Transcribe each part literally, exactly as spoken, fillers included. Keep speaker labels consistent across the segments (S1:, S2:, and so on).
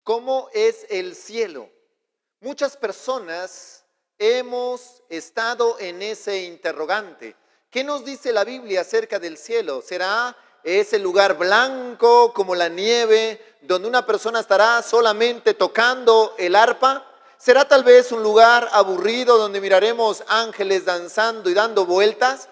S1: ¿Cómo es el cielo? Muchas personas hemos estado en ese interrogante. ¿Qué nos dice la Biblia acerca del cielo? ¿Será ese lugar blanco como la nieve, donde una persona estará solamente tocando el arpa? ¿Será tal vez un lugar aburrido donde miraremos ángeles danzando y dando vueltas?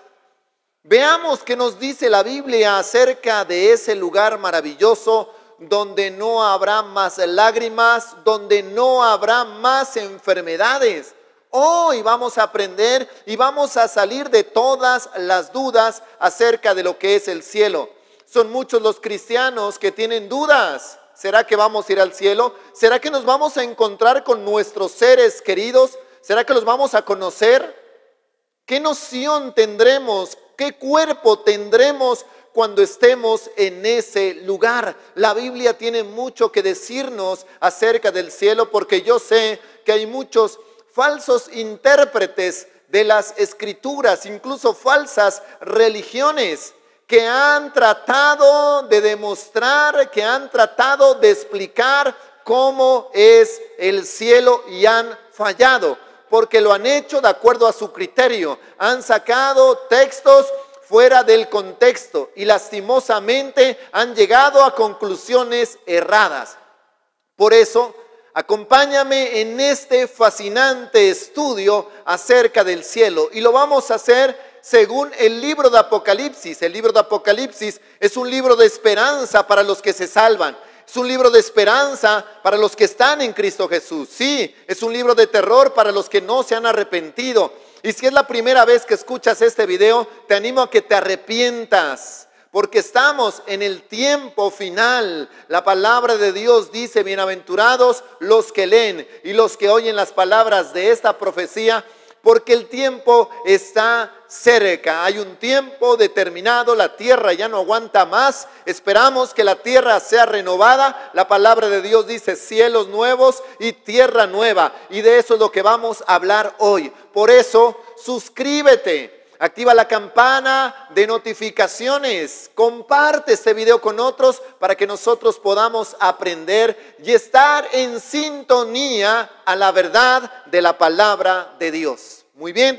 S1: Veamos qué nos dice la Biblia acerca de ese lugar maravilloso donde no habrá más lágrimas, donde no habrá más enfermedades. Hoy vamos a aprender y vamos a salir de todas las dudas acerca de lo que es el cielo. Son muchos los cristianos que tienen dudas. ¿Será que vamos a ir al cielo? ¿Será que nos vamos a encontrar con nuestros seres queridos? ¿Será que los vamos a conocer? ¿Qué noción tendremos? ¿Qué cuerpo tendremos cuando estemos en ese lugar? La Biblia tiene mucho que decirnos acerca del cielo, porque yo sé que hay muchos falsos intérpretes de las escrituras, incluso falsas religiones, que han tratado de demostrar, que han tratado de explicar cómo es el cielo y han fallado, porque lo han hecho de acuerdo a su criterio. Han sacado textos fuera del contexto y lastimosamente han llegado a conclusiones erradas. Por eso, acompáñame en este fascinante estudio acerca del cielo, y lo vamos a hacer según el libro de Apocalipsis. El libro de Apocalipsis es un libro de esperanza para los que se salvan. Es un libro de esperanza para los que están en Cristo Jesús. Sí, es un libro de terror para los que no se han arrepentido. Y si es la primera vez que escuchas este video, te animo a que te arrepientas, porque estamos en el tiempo final. La palabra de Dios dice: bienaventurados los que leen y los que oyen las palabras de esta profecía, porque el tiempo está cerca. Hay un tiempo determinado, la tierra ya no aguanta más. Esperamos que la tierra sea renovada. La palabra de Dios dice cielos nuevos y tierra nueva, y de eso es lo que vamos a hablar hoy. Por eso, suscríbete, activa la campana de notificaciones, comparte este video con otros para que nosotros podamos aprender y estar en sintonía a la verdad de la palabra de Dios. Muy bien,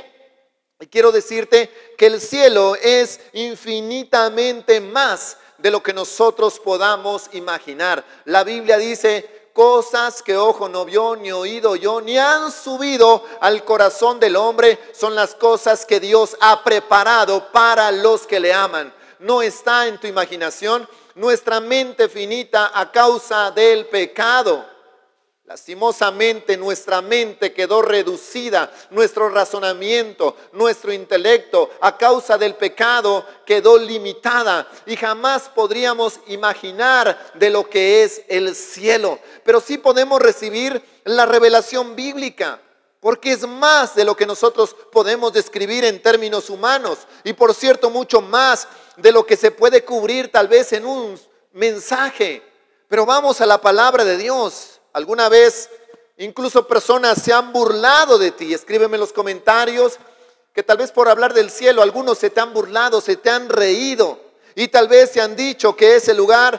S1: y quiero decirte que el cielo es infinitamente más de lo que nosotros podamos imaginar. La Biblia dice: cosas que ojo no vio, ni oído oyó, ni han subido al corazón del hombre, son las cosas que Dios ha preparado para los que le aman. No está en tu imaginación. Nuestra mente finita a causa del pecado. Lastimosamente nuestra mente quedó reducida, nuestro razonamiento, nuestro intelecto a causa del pecado quedó limitada, y jamás podríamos imaginar de lo que es el cielo. Pero sí podemos recibir la revelación bíblica, porque es más de lo que nosotros podemos describir en términos humanos, y por cierto mucho más de lo que se puede cubrir tal vez en un mensaje. Pero vamos a la palabra de Dios. ¿Alguna vez incluso personas se han burlado de ti? Escríbeme en los comentarios que tal vez por hablar del cielo algunos se te han burlado, se te han reído, y tal vez te han dicho que ese lugar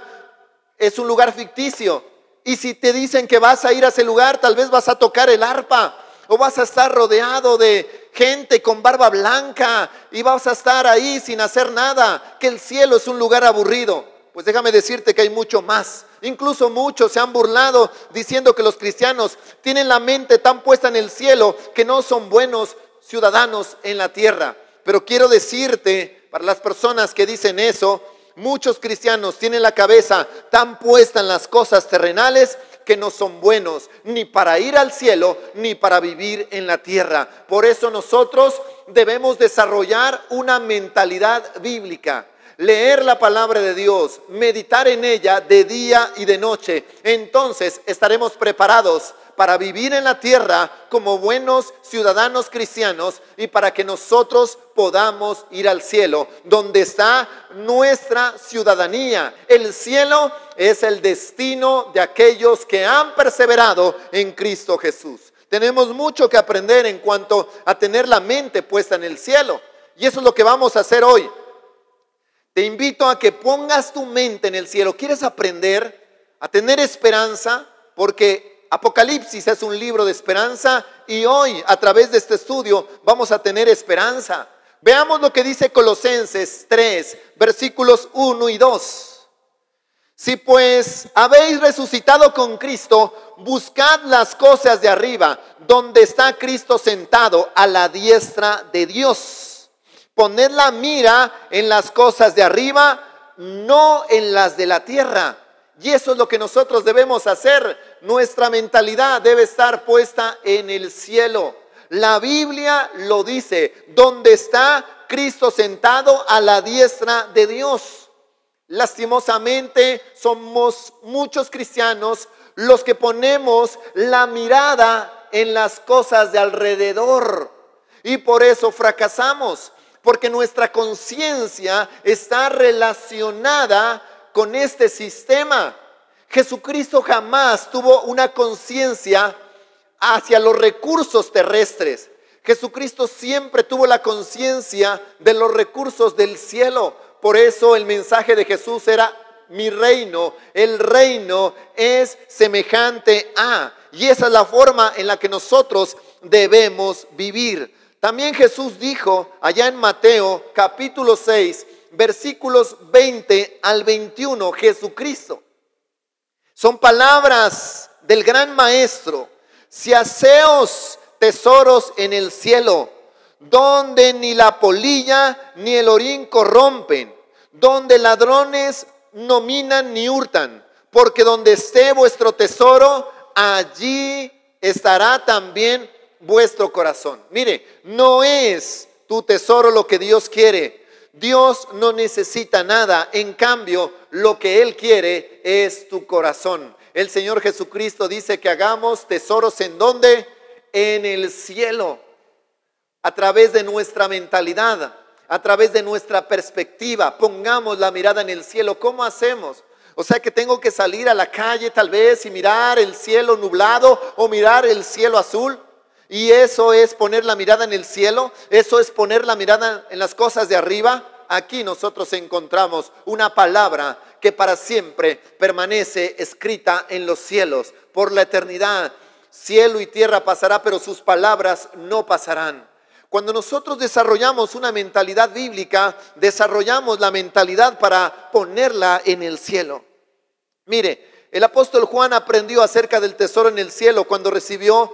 S1: es un lugar ficticio. Y si te dicen que vas a ir a ese lugar, tal vez vas a tocar el arpa, o vas a estar rodeado de gente con barba blanca y vas a estar ahí sin hacer nada, que el cielo es un lugar aburrido. Pues déjame decirte que hay mucho más. Incluso muchos se han burlado diciendo que los cristianos tienen la mente tan puesta en el cielo que no son buenos ciudadanos en la tierra. Pero quiero decirte, para las personas que dicen eso, muchos cristianos tienen la cabeza tan puesta en las cosas terrenales que no son buenos ni para ir al cielo ni para vivir en la tierra. Por eso nosotros debemos desarrollar una mentalidad bíblica. Leer la palabra de Dios, meditar en ella de día y de noche. Entonces estaremos preparados para vivir en la tierra como buenos ciudadanos cristianos, y para que nosotros podamos ir al cielo, donde está nuestra ciudadanía. El cielo es el destino de aquellos que han perseverado en Cristo Jesús. Tenemos mucho que aprender en cuanto a tener la mente puesta en el cielo, y eso es lo que vamos a hacer hoy. Te invito a que pongas tu mente en el cielo. ¿Quieres aprender a tener esperanza? porque Apocalipsis es un libro de esperanza y hoy a través de este estudio vamos a tener esperanza. Veamos lo que dice Colosenses tres, versículos uno y dos. Si pues habéis resucitado con Cristo, buscad las cosas de arriba, donde está Cristo sentado a la diestra de Dios. Poned la mira en las cosas de arriba, no en las de la tierra. Y eso es lo que nosotros debemos hacer. Nuestra mentalidad debe estar puesta en el cielo. La Biblia lo dice, donde está Cristo sentado a la diestra de Dios. Lastimosamente somos muchos cristianos los que ponemos la mirada en las cosas de alrededor y por eso fracasamos, porque nuestra conciencia está relacionada con este sistema. Jesucristo jamás tuvo una conciencia hacia los recursos terrestres. Jesucristo siempre tuvo la conciencia de los recursos del cielo. Por eso el mensaje de Jesús era: mi reino, el reino es semejante a. Y esa es la forma en la que nosotros debemos vivir. También Jesús dijo allá en Mateo capítulo seis, versículos veinte al veintiuno, Jesucristo. Son palabras del gran maestro: si haceos tesoros en el cielo, donde ni la polilla ni el orín corrompen, donde ladrones no minan ni hurtan, porque donde esté vuestro tesoro, allí estará también vuestro corazón. Mire, no es tu tesoro lo que Dios quiere. Dios no necesita nada, en cambio, lo que Él quiere es tu corazón. El Señor Jesucristo dice que hagamos tesoros ¿en dónde? En el cielo. A través de nuestra mentalidad, a través de nuestra perspectiva, pongamos la mirada en el cielo. ¿Cómo hacemos? O sea que tengo que salir a la calle tal vez y mirar el cielo nublado o mirar el cielo azul. Y eso es poner la mirada en el cielo, eso es poner la mirada en las cosas de arriba. Aquí nosotros encontramos una palabra que para siempre permanece escrita en los cielos, por la eternidad. Cielo y tierra pasará, pero sus palabras no pasarán. Cuando nosotros desarrollamos una mentalidad bíblica, desarrollamos la mentalidad para ponerla en el cielo. Mire, el apóstol Juan aprendió acerca del tesoro en el cielo cuando recibió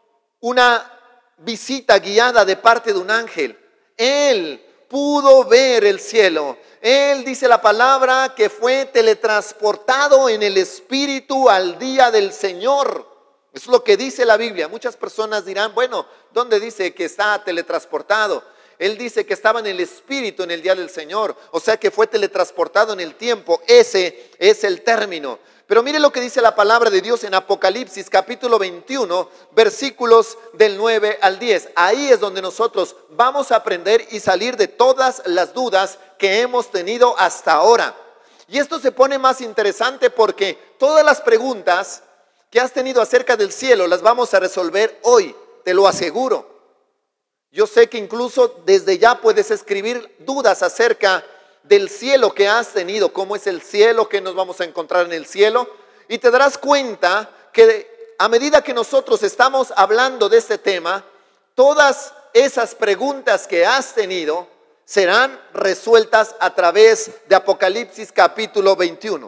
S1: una visita guiada de parte de un ángel. Él pudo ver el cielo. Él, dice la palabra, que fue teletransportado en el espíritu al día del Señor. Eso es lo que dice la Biblia. Muchas personas dirán, bueno, ¿dónde dice que está teletransportado? Él dice que estaba en el espíritu en el día del Señor. O sea que fue teletransportado en el tiempo. Ese es el término. Pero mire lo que dice la palabra de Dios en Apocalipsis capítulo veintiuno, versículos del nueve al diez. Ahí es donde nosotros vamos a aprender y salir de todas las dudas que hemos tenido hasta ahora. Y esto se pone más interesante porque todas las preguntas que has tenido acerca del cielo las vamos a resolver hoy, te lo aseguro. Yo sé que incluso desde ya puedes escribir dudas acerca del cielo que has tenido, cómo es el cielo, qué nos vamos a encontrar en el cielo, y te darás cuenta que a medida que nosotros estamos hablando de este tema, todas esas preguntas que has tenido serán resueltas a través de Apocalipsis capítulo veintiuno.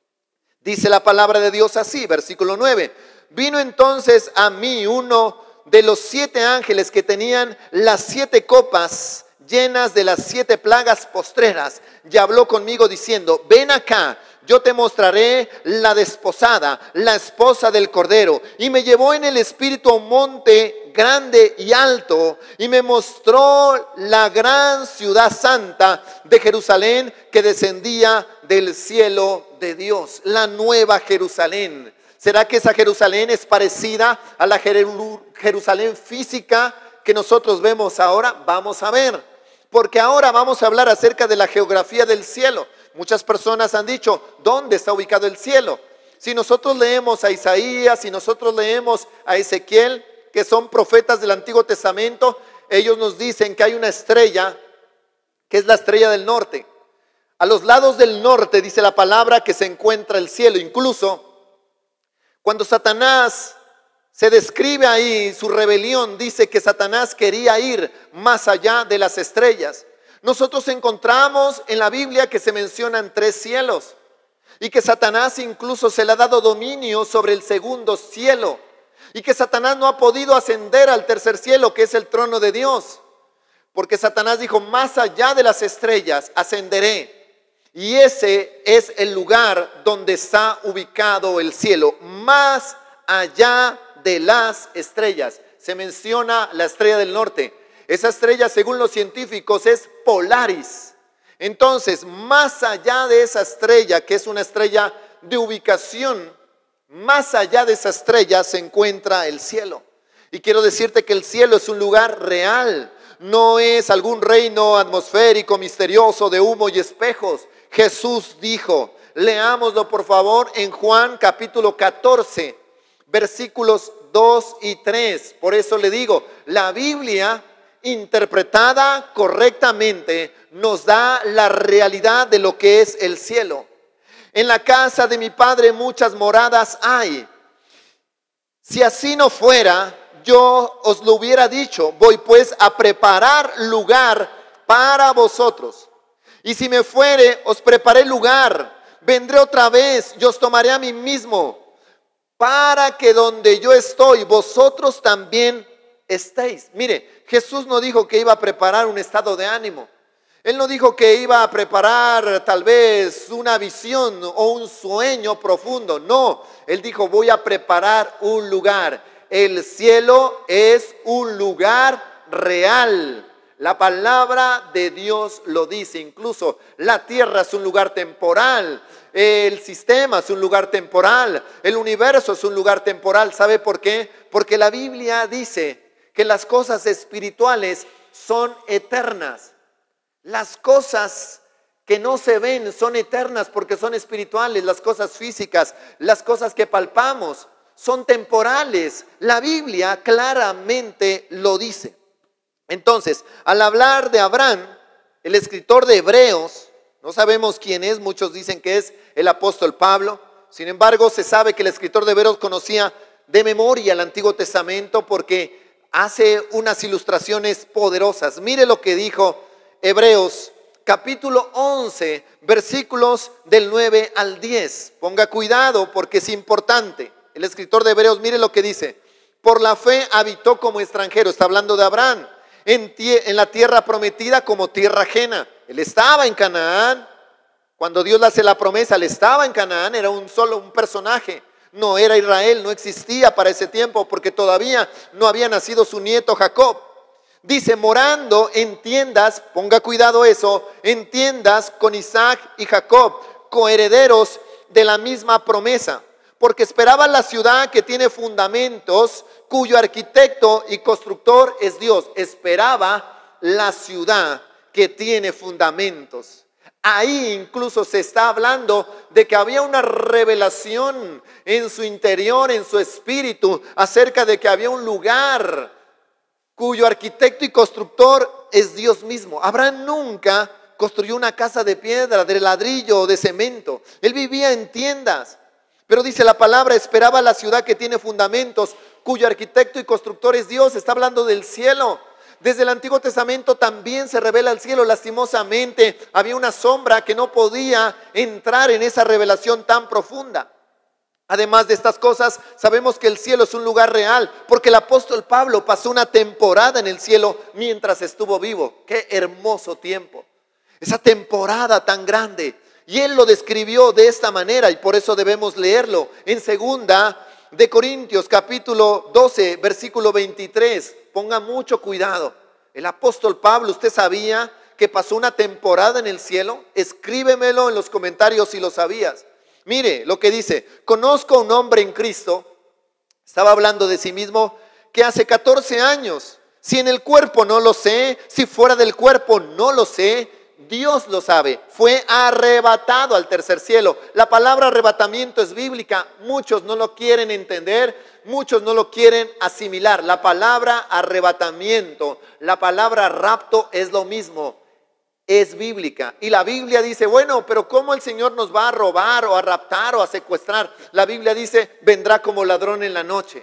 S1: Dice la palabra de Dios así, versículo nueve. Vino entonces a mí uno de los siete ángeles que tenían las siete copas llenas de las siete plagas postreras, y habló conmigo diciendo: ven acá, yo te mostraré la desposada, la esposa del Cordero. Y me llevó en el espíritu a un monte grande y alto, y me mostró la gran ciudad santa de Jerusalén, que descendía del cielo de Dios, la nueva Jerusalén. ¿Será que esa Jerusalén es parecida a la Jerusalén física que nosotros vemos ahora? Vamos a ver, porque ahora vamos a hablar acerca de la geografía del cielo. Muchas personas han dicho, ¿dónde está ubicado el cielo? Si nosotros leemos a Isaías, si nosotros leemos a Ezequiel, que son profetas del Antiguo Testamento, ellos nos dicen que hay una estrella, que es la estrella del norte. A los lados del norte dice la palabra que se encuentra el cielo. Incluso Cuando Satanás se describe ahí, su rebelión, dice que Satanás quería ir más allá de las estrellas. Nosotros encontramos en la Biblia que se mencionan tres cielos y que Satanás incluso se le ha dado dominio sobre el segundo cielo y que Satanás no ha podido ascender al tercer cielo, que es el trono de Dios, porque Satanás dijo: más allá de las estrellas ascenderé, y ese es el lugar donde está ubicado el cielo, más allá de las estrellas. Se menciona la estrella del norte. Esa estrella, según los científicos, es Polaris. Entonces, más allá de esa estrella, que es una estrella de ubicación, más allá de esa estrella se encuentra el cielo. Y quiero decirte que el cielo es un lugar real, no es algún reino atmosférico, misterioso, de humo y espejos. Jesús dijo, leámoslo por favor en Juan capítulo catorce, versículos dos y tres. Por eso le digo, la Biblia interpretada correctamente nos da la realidad de lo que es el cielo. En la casa de mi Padre muchas moradas hay. Si así no fuera, yo os lo hubiera dicho. Voy pues a preparar lugar para vosotros. Y si me fuere, os preparé lugar. Vendré otra vez y os tomaré a mí mismo, para que donde yo estoy, vosotros también estéis. Mire, Jesús no dijo que iba a preparar un estado de ánimo. Él no dijo que iba a preparar tal vez una visión o un sueño profundo. No, Él dijo, voy a preparar un lugar. El cielo es un lugar real. La palabra de Dios lo dice. Incluso la tierra es un lugar temporal. El sistema es un lugar temporal. El universo es un lugar temporal. ¿Sabe por qué? Porque la Biblia dice que las cosas espirituales son eternas. Las cosas que no se ven son eternas porque son espirituales. Las cosas físicas, las cosas que palpamos son temporales. La Biblia claramente lo dice. Entonces, al hablar de Abraham, el escritor de Hebreos, no sabemos quién es, muchos dicen que es el apóstol Pablo. Sin embargo, se sabe que el escritor de Hebreos conocía de memoria el Antiguo Testamento porque hace unas ilustraciones poderosas. Mire lo que dijo Hebreos capítulo once, versículos del nueve al diez. Ponga cuidado porque es importante. El escritor de Hebreos, mire lo que dice. Por la fe habitó como extranjero, está hablando de Abraham, en, tie- en la tierra prometida como tierra ajena. Él estaba en Canaán. Cuando Dios le hace la promesa, él estaba en Canaán, era un solo un personaje. No era Israel, no existía para ese tiempo porque todavía no había nacido su nieto Jacob. Dice, morando en tiendas, ponga cuidado eso, en tiendas con Isaac y Jacob, coherederos de la misma promesa, porque esperaba la ciudad que tiene fundamentos, cuyo arquitecto y constructor es Dios. Esperaba la ciudad que tiene fundamentos. Ahí incluso se está hablando de que había una revelación en su interior, en su espíritu, acerca de que había un lugar cuyo arquitecto y constructor es Dios mismo. Abraham nunca construyó una casa de piedra, de ladrillo o de cemento. Él vivía en tiendas. Pero dice la palabra, esperaba la ciudad que tiene fundamentos, cuyo arquitecto y constructor es Dios. Está hablando del cielo. Desde el Antiguo Testamento también se revela el cielo. Lastimosamente había una sombra que no podía entrar en esa revelación tan profunda. Además de estas cosas, sabemos que el cielo es un lugar real, porque el apóstol Pablo pasó una temporada en el cielo mientras estuvo vivo. ¡Qué hermoso tiempo! Esa temporada tan grande. Y él lo describió de esta manera y por eso debemos leerlo. En segunda de Corintios capítulo doce, versículo veintitrés. Ponga mucho cuidado. El apóstol Pablo, ¿usted sabía que pasó una temporada en el cielo? Escríbemelo en los comentarios si lo sabías. Mire lo que dice, conozco a un hombre en Cristo, estaba hablando de sí mismo, que hace catorce años, si en el cuerpo no lo sé, si fuera del cuerpo no lo sé, Dios lo sabe, fue arrebatado al tercer cielo. La palabra arrebatamiento es bíblica, muchos no lo quieren entender, muchos no lo quieren asimilar. La palabra arrebatamiento, la palabra rapto es lo mismo. es bíblica. Y la Biblia dice, bueno, pero ¿cómo el Señor nos va a robar o a raptar o a secuestrar? La Biblia dice, vendrá como ladrón en la noche.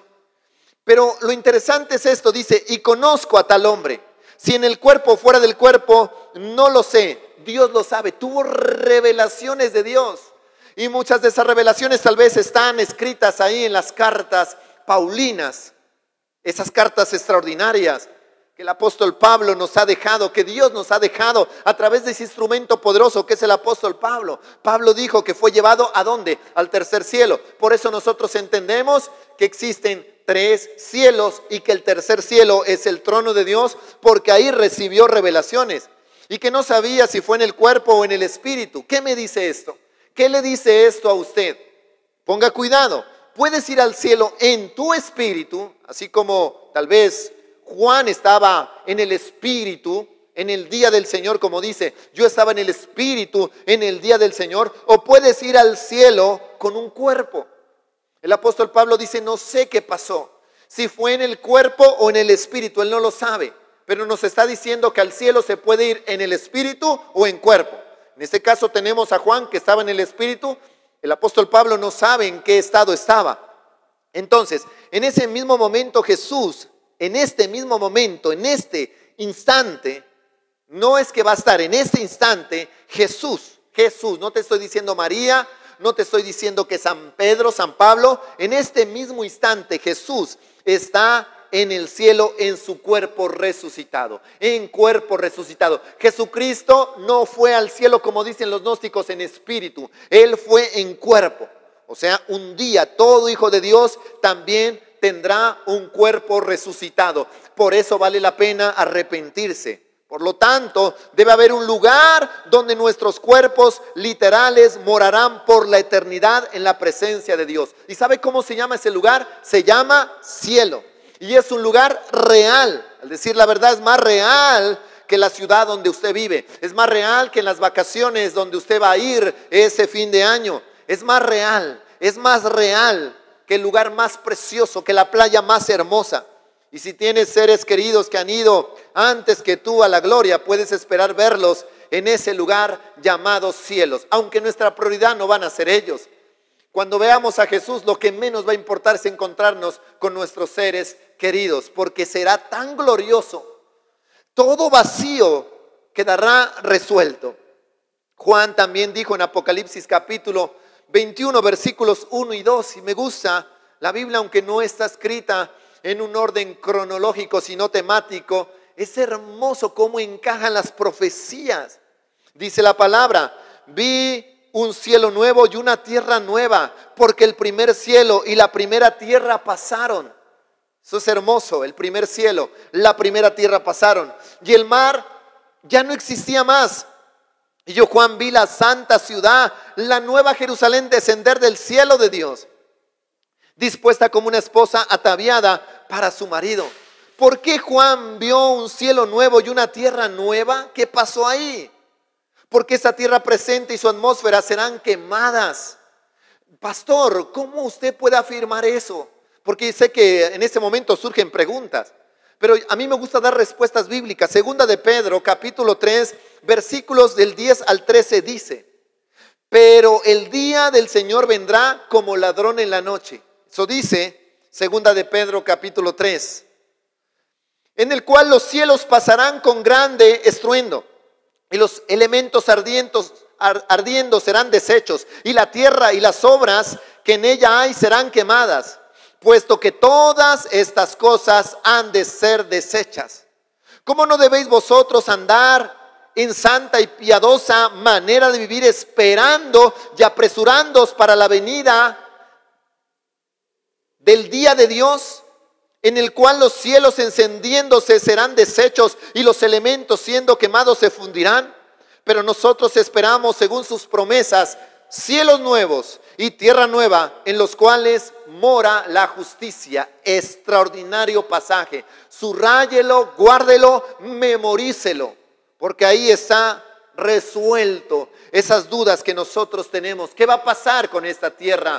S1: Pero lo interesante es esto, dice, y conozco a tal hombre. Si en el cuerpo o fuera del cuerpo, no lo sé. Dios lo sabe. Tuvo revelaciones de Dios. Y muchas de esas revelaciones tal vez están escritas ahí en las cartas paulinas. Esas cartas extraordinarias que el apóstol Pablo nos ha dejado, que Dios nos ha dejado a través de ese instrumento poderoso que es el apóstol Pablo. Pablo dijo que fue llevado ¿a dónde? Al tercer cielo. Por eso nosotros entendemos que existen tres cielos y que el tercer cielo es el trono de Dios, porque ahí recibió revelaciones y que no sabía si fue en el cuerpo o en el espíritu. ¿Qué me dice esto? ¿Qué le dice esto a usted? Ponga cuidado. Puedes ir al cielo en tu espíritu, así como tal vez Juan estaba en el espíritu en el día del Señor, como dice, yo estaba en el espíritu en el día del Señor, o puedes ir al cielo con un cuerpo. El apóstol Pablo dice, no sé qué pasó, si fue en el cuerpo o en el espíritu, él no lo sabe, pero nos está diciendo que al cielo se puede ir en el espíritu o en cuerpo. En este caso tenemos a Juan que estaba en el espíritu, el apóstol Pablo no sabe en qué estado estaba. Entonces, en ese mismo momento Jesús, en este mismo momento, en este instante, no es que va a estar, en este instante, Jesús, Jesús, no te estoy diciendo María, no te estoy diciendo que San Pedro, San Pablo, en este mismo instante Jesús está en el cielo en su cuerpo resucitado, en cuerpo resucitado. Jesucristo no fue al cielo como dicen los gnósticos en espíritu, Él fue en cuerpo. O sea, un día todo hijo de Dios también tendrá un cuerpo resucitado. Por eso vale la pena arrepentirse. Por lo tanto, debe haber un lugar donde nuestros cuerpos literales morarán por la eternidad en la presencia de Dios. ¿Y sabe cómo se llama ese lugar? Se llama cielo. Y es un lugar real. Al decir la verdad, es más real que la ciudad donde usted vive. Es más real que en las vacaciones donde usted va a ir ese fin de año. Es más real, es más real que el lugar más precioso, que la playa más hermosa. Y si tienes seres queridos que han ido antes que tú a la gloria, puedes esperar verlos en ese lugar llamado cielos, aunque nuestra prioridad no van a ser ellos. Cuando veamos a Jesús, lo que menos va a importar es encontrarnos con nuestros seres queridos, porque será tan glorioso. Todo vacío quedará resuelto. Juan también dijo en Apocalipsis capítulo veintiuno, versículos uno y dos, y me gusta la Biblia, aunque no está escrita en un orden cronológico, sino temático, es hermoso cómo encajan las profecías. Dice la palabra, vi un cielo nuevo y una tierra nueva, porque el primer cielo y la primera tierra pasaron. Eso es hermoso, el primer cielo, la primera tierra pasaron, y el mar ya no existía más. Y yo, Juan, vi la santa ciudad, la nueva Jerusalén, descender del cielo de Dios, dispuesta como una esposa ataviada para su marido. ¿Por qué Juan vio un cielo nuevo y una tierra nueva? ¿Qué pasó ahí? Porque esa tierra presente y su atmósfera serán quemadas. Pastor, ¿cómo usted puede afirmar eso? Porque sé que en este momento surgen preguntas, pero a mí me gusta dar respuestas bíblicas. Segunda de Pedro, capítulo tres, versículos del diez al trece dice, pero el día del Señor vendrá como ladrón en la noche. Eso dice Segunda de Pedro, capítulo tres, en el cual los cielos pasarán con grande estruendo, y los elementos ardientos, ardiendo serán deshechos, y la tierra y las obras que en ella hay serán quemadas. Puesto que todas estas cosas han de ser deshechas, ¿cómo no debéis vosotros andar en santa y piadosa manera de vivir, esperando y apresurándoos para la venida del día de Dios, en el cual los cielos encendiéndose serán deshechos y los elementos siendo quemados se fundirán? Pero nosotros esperamos, según sus promesas, cielos nuevos y tierra nueva, en los cuales mora la justicia. Extraordinario pasaje. Subrayelo, guárdelo, memorícelo, porque ahí está resuelto esas dudas que nosotros tenemos. ¿Qué va a pasar con esta tierra?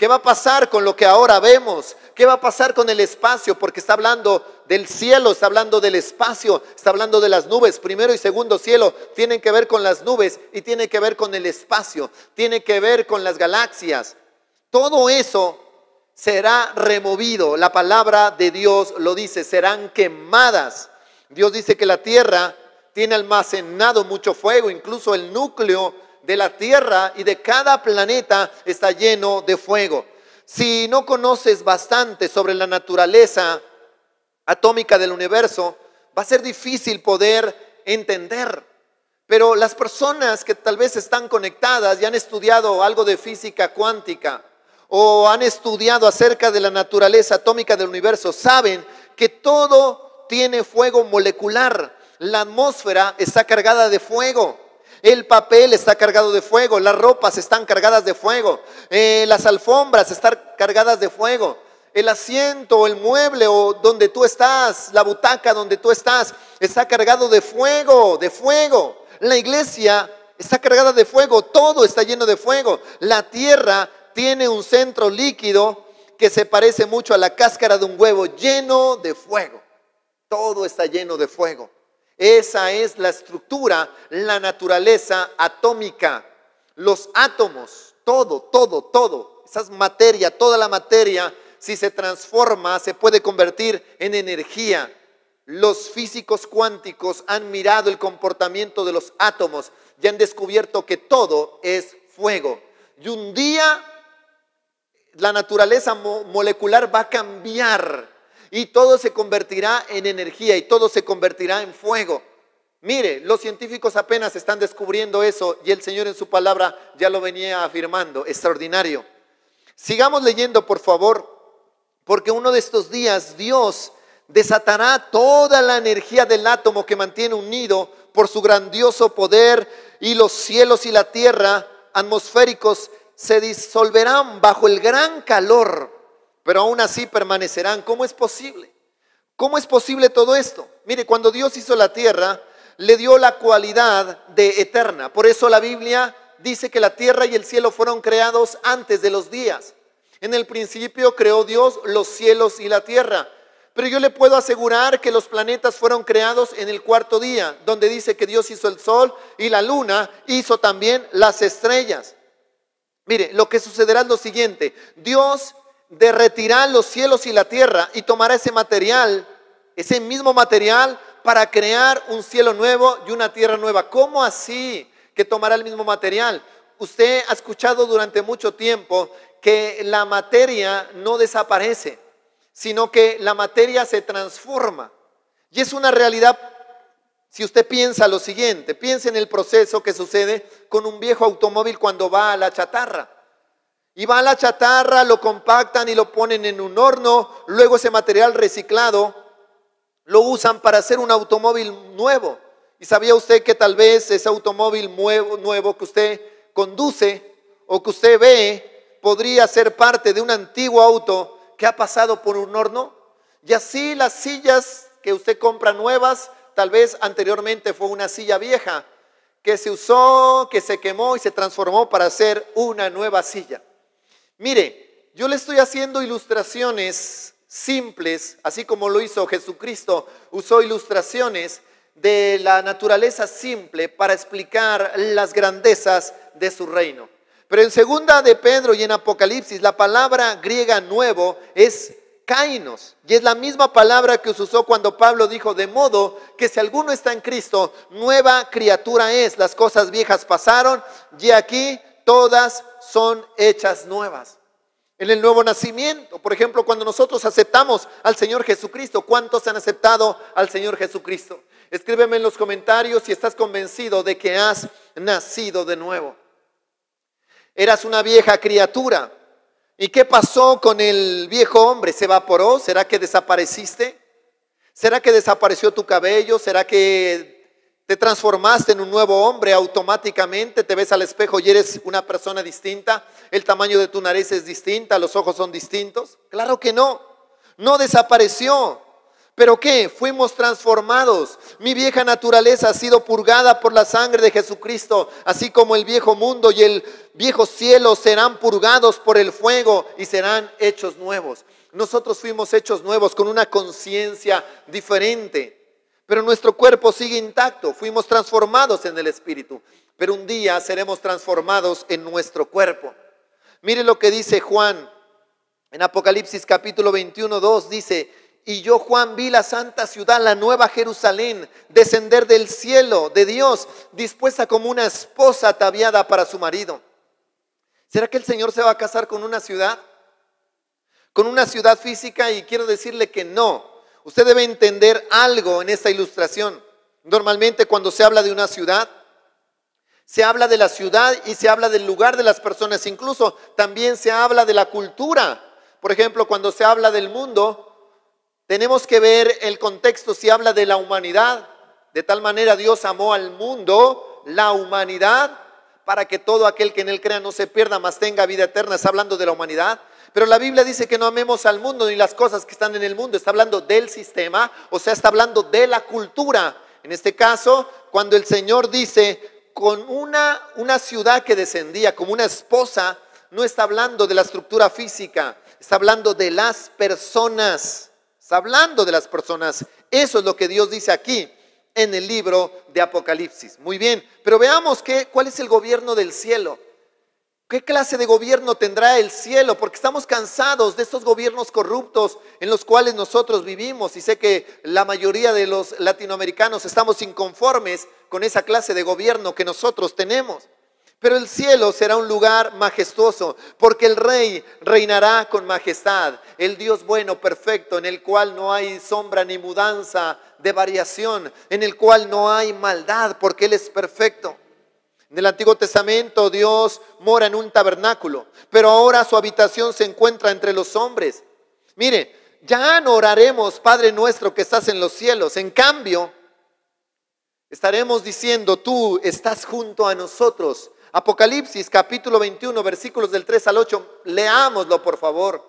S1: ¿Qué va a pasar con lo que ahora vemos? ¿Qué va a pasar con el espacio? Porque está hablando del cielo, está hablando del espacio, está hablando de las nubes. Primero y segundo cielo tienen que ver con las nubes y tiene que ver con el espacio, tiene que ver con las galaxias. Todo eso será removido. La palabra de Dios lo dice, serán quemadas. Dios dice que la tierra tiene almacenado mucho fuego, incluso el núcleo de la tierra y de cada planeta está lleno de fuego. Si no conoces bastante sobre la naturaleza atómica del universo, va a ser difícil poder entender. Pero las personas que tal vez están conectadas y han estudiado algo de física cuántica o han estudiado acerca de la naturaleza atómica del universo, saben que todo tiene fuego molecular. La atmósfera está cargada de fuego. El papel está cargado de fuego, las ropas están cargadas de fuego, eh, las alfombras están cargadas de fuego, el asiento, el mueble o donde tú estás, la butaca donde tú estás, está cargado de fuego, de fuego. La iglesia está cargada de fuego, todo está lleno de fuego. La tierra tiene un centro líquido que se parece mucho a la cáscara de un huevo, lleno de fuego. Todo está lleno de fuego. Esa es la estructura, la naturaleza atómica, los átomos, todo, todo, todo, esa es materia, toda la materia, si se transforma, se puede convertir en energía. Los físicos cuánticos han mirado el comportamiento de los átomos y han descubierto que todo es fuego. Y un día la naturaleza mo- molecular va a cambiar. Y todo se convertirá en energía y todo se convertirá en fuego. Mire, los científicos apenas están descubriendo eso y el Señor en su palabra ya lo venía afirmando. Extraordinario. Sigamos leyendo, por favor, porque uno de estos días Dios desatará toda la energía del átomo que mantiene unido por su grandioso poder y los cielos y la tierra atmosféricos se disolverán bajo el gran calor. Pero aún así permanecerán. ¿Cómo es posible? ¿Cómo es posible todo esto? Mire, cuando Dios hizo la tierra, le dio la cualidad de eterna. Por eso la Biblia dice que la tierra y el cielo fueron creados antes de los días. En el principio creó Dios los cielos y la tierra. Pero yo le puedo asegurar que los planetas fueron creados en el cuarto día, donde dice que Dios hizo el sol y la luna, hizo también las estrellas. Mire, lo que sucederá es lo siguiente. Dios derretirá los cielos y la tierra y tomará ese material, ese mismo material para crear un cielo nuevo y una tierra nueva. ¿Cómo así que tomará el mismo material? Usted ha escuchado durante mucho tiempo que la materia no desaparece, sino que la materia se transforma. Y es una realidad. Si usted piensa lo siguiente, piensa en el proceso que sucede con un viejo automóvil cuando va a la chatarra. Y va a la chatarra, lo compactan y lo ponen en un horno, luego ese material reciclado lo usan para hacer un automóvil nuevo. ¿Y sabía usted que tal vez ese automóvil nuevo, nuevo que usted conduce o que usted ve podría ser parte de un antiguo auto que ha pasado por un horno? Y así las sillas que usted compra nuevas, tal vez anteriormente fue una silla vieja que se usó, que se quemó y se transformó para hacer una nueva silla. Mire, yo le estoy haciendo ilustraciones simples, así como lo hizo Jesucristo, usó ilustraciones de la naturaleza simple para explicar las grandezas de su reino. Pero en segunda de Pedro y en Apocalipsis, la palabra griega nuevo es kainos, y es la misma palabra que se usó cuando Pablo dijo: de modo que si alguno está en Cristo, nueva criatura es, las cosas viejas pasaron, y aquí todas son hechas nuevas. En el nuevo nacimiento, por ejemplo, cuando nosotros aceptamos al Señor Jesucristo, ¿cuántos han aceptado al Señor Jesucristo? Escríbeme en los comentarios si estás convencido de que has nacido de nuevo. Eras una vieja criatura. ¿Y qué pasó con el viejo hombre? ¿Se evaporó? ¿Será que desapareciste? ¿Será que desapareció tu cabello? ¿Será que te transformaste en un nuevo hombre automáticamente? Te ves al espejo y eres una persona distinta. El tamaño de tu nariz es distinta, los ojos son distintos. Claro que no, no desapareció. ¿Pero qué? Fuimos transformados. Mi vieja naturaleza ha sido purgada por la sangre de Jesucristo, así como el viejo mundo y el viejo cielo serán purgados por el fuego y serán hechos nuevos. Nosotros fuimos hechos nuevos con una conciencia diferente, pero nuestro cuerpo sigue intacto. Fuimos transformados en el Espíritu, pero un día seremos transformados en nuestro cuerpo. Mire lo que dice Juan en Apocalipsis capítulo veintiuno, dos, dice: y yo, Juan, vi la santa ciudad, la nueva Jerusalén, descender del cielo de Dios, dispuesta como una esposa ataviada para su marido. ¿Será que el Señor se va a casar con una ciudad? ¿Con una ciudad física? Y quiero decirle que no. Usted debe entender algo en esta ilustración. Normalmente cuando se habla de una ciudad, se habla de la ciudad y se habla del lugar de las personas. Incluso también se habla de la cultura. Por ejemplo, cuando se habla del mundo, tenemos que ver el contexto. Si habla de la humanidad, de tal manera Dios amó al mundo, la humanidad, para que todo aquel que en él crea no se pierda, mas tenga vida eterna. Está hablando de la humanidad. Pero la Biblia dice que no amemos al mundo ni las cosas que están en el mundo. Está hablando del sistema, o sea, está hablando de la cultura. En este caso, cuando el Señor dice con una, una ciudad que descendía como una esposa, no está hablando de la estructura física, está hablando de las personas. Está hablando de las personas. Eso es lo que Dios dice aquí en el libro de Apocalipsis. Muy bien, pero veamos que, cuál es el gobierno del cielo. ¿Qué clase de gobierno tendrá el cielo? Porque estamos cansados de estos gobiernos corruptos en los cuales nosotros vivimos. Y sé que la mayoría de los latinoamericanos estamos inconformes con esa clase de gobierno que nosotros tenemos. Pero el cielo será un lugar majestuoso, porque el Rey reinará con majestad, el Dios bueno, perfecto, en el cual no hay sombra ni mudanza de variación, en el cual no hay maldad, porque Él es perfecto. En el Antiguo Testamento Dios mora en un tabernáculo, pero ahora su habitación se encuentra entre los hombres. Mire, ya no oraremos, Padre nuestro que estás en los cielos. En cambio, estaremos diciendo: tú estás junto a nosotros. Apocalipsis capítulo veintiuno, versículos del tres al ocho, leámoslo por favor.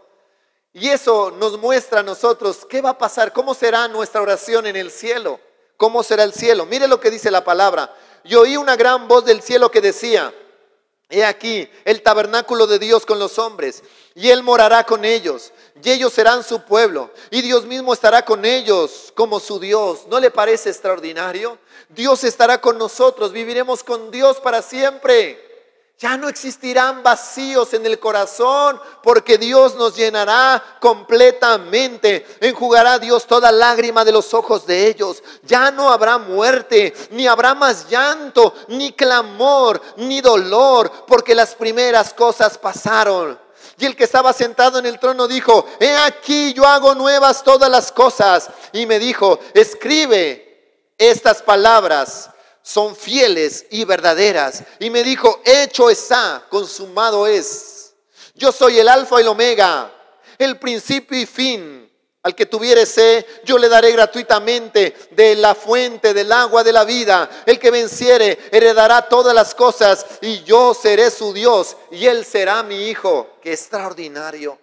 S1: Y eso nos muestra a nosotros qué va a pasar, cómo será nuestra oración en el cielo, cómo será el cielo. Mire lo que dice la palabra: y oí una gran voz del cielo que decía: he aquí el tabernáculo de Dios con los hombres, y Él morará con ellos, y ellos serán su pueblo, y Dios mismo estará con ellos como su Dios. ¿No le parece extraordinario? Dios estará con nosotros, viviremos con Dios para siempre. Ya no existirán vacíos en el corazón, porque Dios nos llenará completamente. Enjugará Dios toda lágrima de los ojos de ellos. Ya no habrá muerte, ni habrá más llanto, ni clamor, ni dolor, porque las primeras cosas pasaron. Y el que estaba sentado en el trono dijo: he aquí yo hago nuevas todas las cosas. Y me dijo: escribe, estas palabras son fieles y verdaderas. Y me dijo: hecho está, consumado es. Yo soy el alfa y el omega, el principio y fin. Al que tuviere sed, yo le daré gratuitamente de la fuente del agua de la vida. El que venciere heredará todas las cosas, y yo seré su Dios, y él será mi hijo. ¡Qué extraordinario!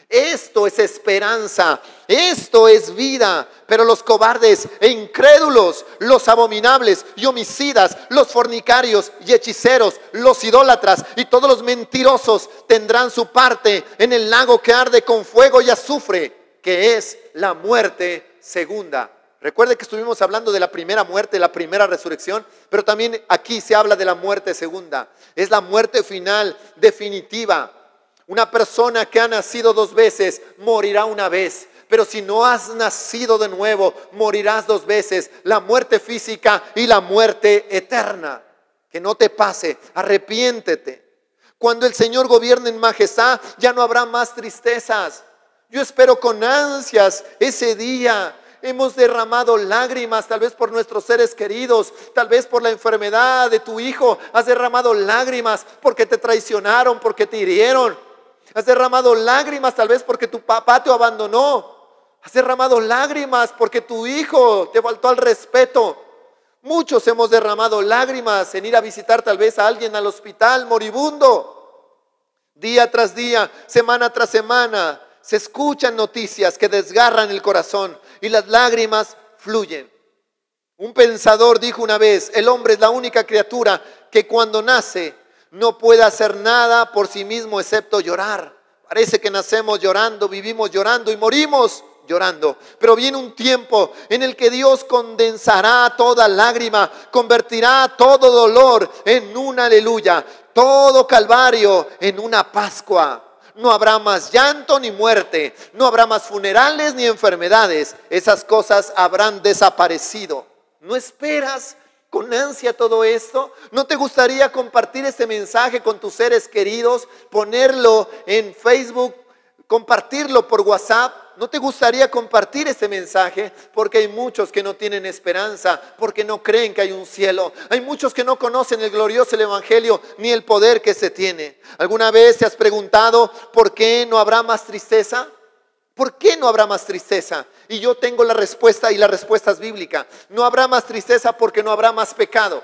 S1: Esto es esperanza, esto es vida. Pero los cobardes e incrédulos, los abominables y homicidas, los fornicarios y hechiceros, los idólatras y todos los mentirosos tendrán su parte en el lago que arde con fuego y azufre, que es la muerte segunda. Recuerde que estuvimos hablando de la primera muerte, la primera resurrección, pero también aquí se habla de la muerte segunda. Es la muerte final, definitiva. Una persona que ha nacido dos veces morirá una vez, pero si no has nacido de nuevo, morirás dos veces: la muerte física y la muerte eterna. Que no te pase, arrepiéntete. Cuando el Señor gobierne en majestad, ya no habrá más tristezas. Yo espero con ansias ese día. Hemos derramado lágrimas, tal vez por nuestros seres queridos, tal vez por la enfermedad de tu hijo. Has derramado lágrimas porque te traicionaron, porque te hirieron. Has derramado lágrimas tal vez porque tu papá te abandonó. Has derramado lágrimas porque tu hijo te faltó al respeto. Muchos hemos derramado lágrimas en ir a visitar tal vez a alguien al hospital moribundo. Día tras día, semana tras semana, se escuchan noticias que desgarran el corazón. y las lágrimas fluyen. Un pensador dijo una vez, el hombre es la única criatura que cuando nace no puede hacer nada por sí mismo excepto llorar. Parece que nacemos llorando, vivimos llorando y morimos llorando. Pero viene un tiempo en el que Dios condensará toda lágrima, convertirá todo dolor en un aleluya, todo calvario en una Pascua. No habrá más llanto ni muerte, no habrá más funerales ni enfermedades. Esas cosas habrán desaparecido. ¿No esperas con ansia todo esto? ¿No te gustaría compartir este mensaje con tus seres queridos? Ponerlo en Facebook, compartirlo por WhatsApp. ¿No te gustaría compartir este mensaje? Porque hay muchos que no tienen esperanza, porque no creen que hay un cielo. Hay muchos que no conocen el glorioso el evangelio ni el poder que se tiene. ¿Alguna vez te has preguntado por qué no habrá más tristeza? ¿Por qué no habrá más tristeza? Y yo tengo la respuesta, y la respuesta es bíblica. No habrá más tristeza porque no habrá más pecado.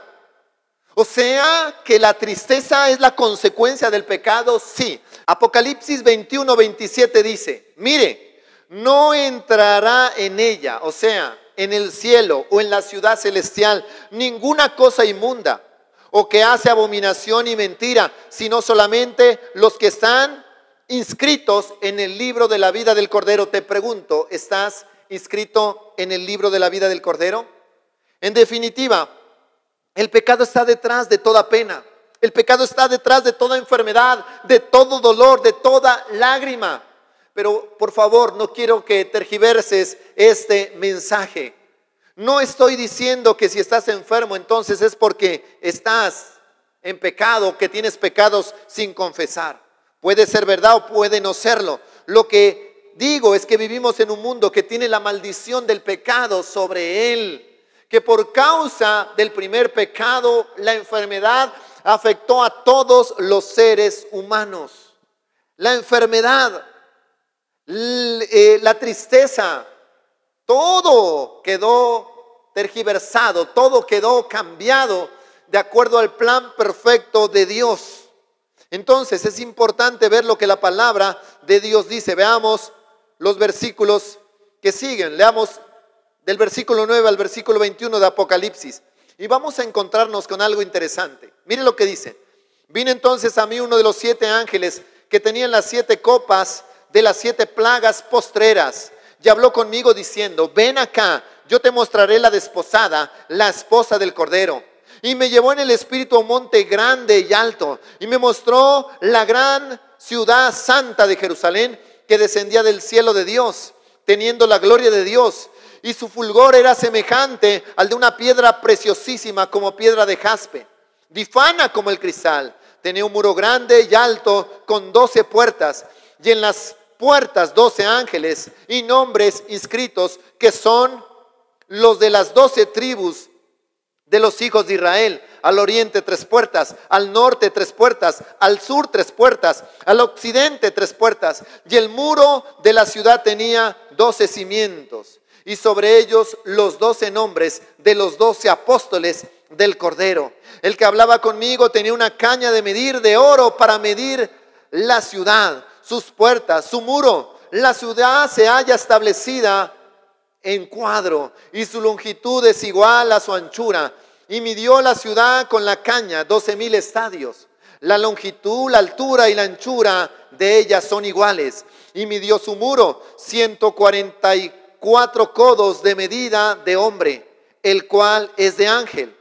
S1: O sea, que la tristeza es la consecuencia del pecado, sí. Apocalipsis veintiuno, veintisiete dice, mire, no entrará en ella, o sea, en el cielo o en la ciudad celestial, ninguna cosa inmunda o que hace abominación y mentira, sino solamente los que están inscritos en el libro de la vida del Cordero. Te pregunto, ¿estás inscrito en el libro de la vida del Cordero? En definitiva, el pecado está detrás de toda pena. El pecado está detrás de toda enfermedad, de todo dolor, de toda lágrima. Pero por favor, no quiero que tergiverses este mensaje. No estoy diciendo que si estás enfermo, entonces es porque estás en pecado, que tienes pecados sin confesar. Puede ser verdad o puede no serlo. Lo que digo es que vivimos en un mundo que tiene la maldición del pecado sobre él. Que por causa del primer pecado, la enfermedad afectó a todos los seres humanos. La enfermedad, la tristeza, todo quedó tergiversado, todo quedó cambiado de acuerdo al plan perfecto de Dios. Entonces es importante ver lo que la palabra de Dios dice. Veamos los versículos que siguen. Leamos del versículo nueve al versículo veintiuno de Apocalipsis. Y vamos a encontrarnos con algo interesante. Mire lo que dice. Vino entonces a mí uno de los siete ángeles que tenían las siete copas de las siete plagas postreras. Y habló conmigo diciendo, ven acá, yo te mostraré la desposada, la esposa del Cordero. Y me llevó en el espíritu a un monte grande y alto, y me mostró la gran ciudad santa de Jerusalén, que descendía del cielo de Dios, teniendo la gloria de Dios. Y su fulgor era semejante al de una piedra preciosísima, como piedra de jaspe, difana como el cristal. Tenía un muro grande y alto, con doce puertas, y en las puertas doce ángeles, y nombres inscritos, que son los de las doce tribus de los hijos de Israel. Al oriente tres puertas, al norte tres puertas, al sur tres puertas, al occidente tres puertas. Y el muro de la ciudad tenía doce cimientos, y sobre ellos los doce nombres de los doce apóstoles del Cordero. El que hablaba conmigo tenía una caña de medir de oro para medir la ciudad, sus puertas, su muro. La ciudad se halla establecida en cuadro, y su longitud es igual a su anchura. Y midió la ciudad con la caña doce mil estadios. La longitud, la altura y la anchura de ella son iguales. Y midió su muro ciento cuarenta y cuatro codos de medida de hombre, el cual es de ángel.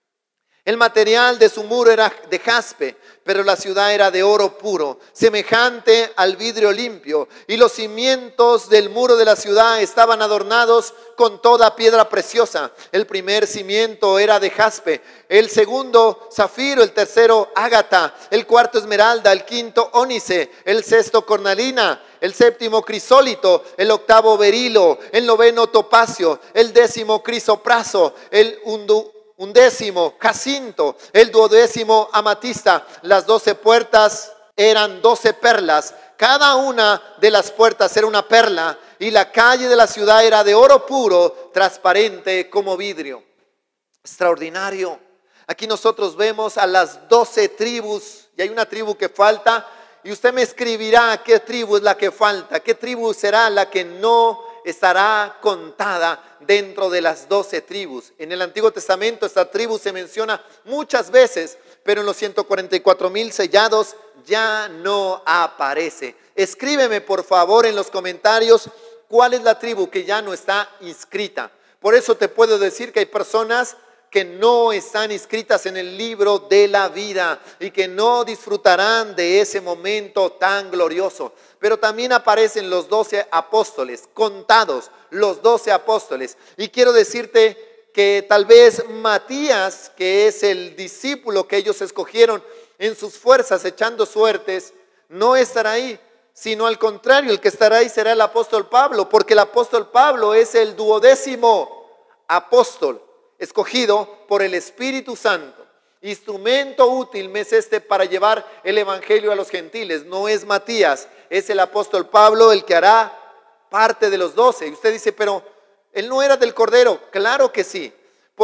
S1: El material de su muro era de jaspe, pero la ciudad era de oro puro, semejante al vidrio limpio. Y los cimientos del muro de la ciudad estaban adornados con toda piedra preciosa. El primer cimiento era de jaspe, el segundo zafiro, el tercero ágata, el cuarto esmeralda, el quinto ónice, el sexto cornalina, el séptimo crisólito, el octavo berilo, el noveno topacio, el décimo crisopraso, el undu undécimo jacinto, el duodécimo amatista. Las doce puertas eran doce perlas, cada una de las puertas era una perla, y la calle de la ciudad era de oro puro, transparente como vidrio. Extraordinario. Aquí nosotros vemos a las doce tribus, y hay una tribu que falta, y usted me escribirá qué tribu es la que falta, qué tribu será la que no estará contada dentro de las doce tribus. En el Antiguo Testamento esta tribu se menciona muchas veces, pero en los ciento cuarenta y cuatro mil sellados ya no aparece. Escríbeme por favor en los comentarios cuál es la tribu que ya no está inscrita. Por eso te puedo decir que hay personas que no están inscritas en el libro de la vida y que no disfrutarán de ese momento tan glorioso. Pero también aparecen los doce apóstoles, contados los doce apóstoles. Y quiero decirte que tal vez Matías, que es el discípulo que ellos escogieron en sus fuerzas echando suertes, no estará ahí, sino al contrario, el que estará ahí será el apóstol Pablo, porque el apóstol Pablo es el duodécimo apóstol escogido por el Espíritu Santo. Instrumento útil me es este para llevar el evangelio a los gentiles. No es Matías, es el apóstol Pablo el que hará parte de los doce. Y usted dice, pero él no era del Cordero. Claro que sí,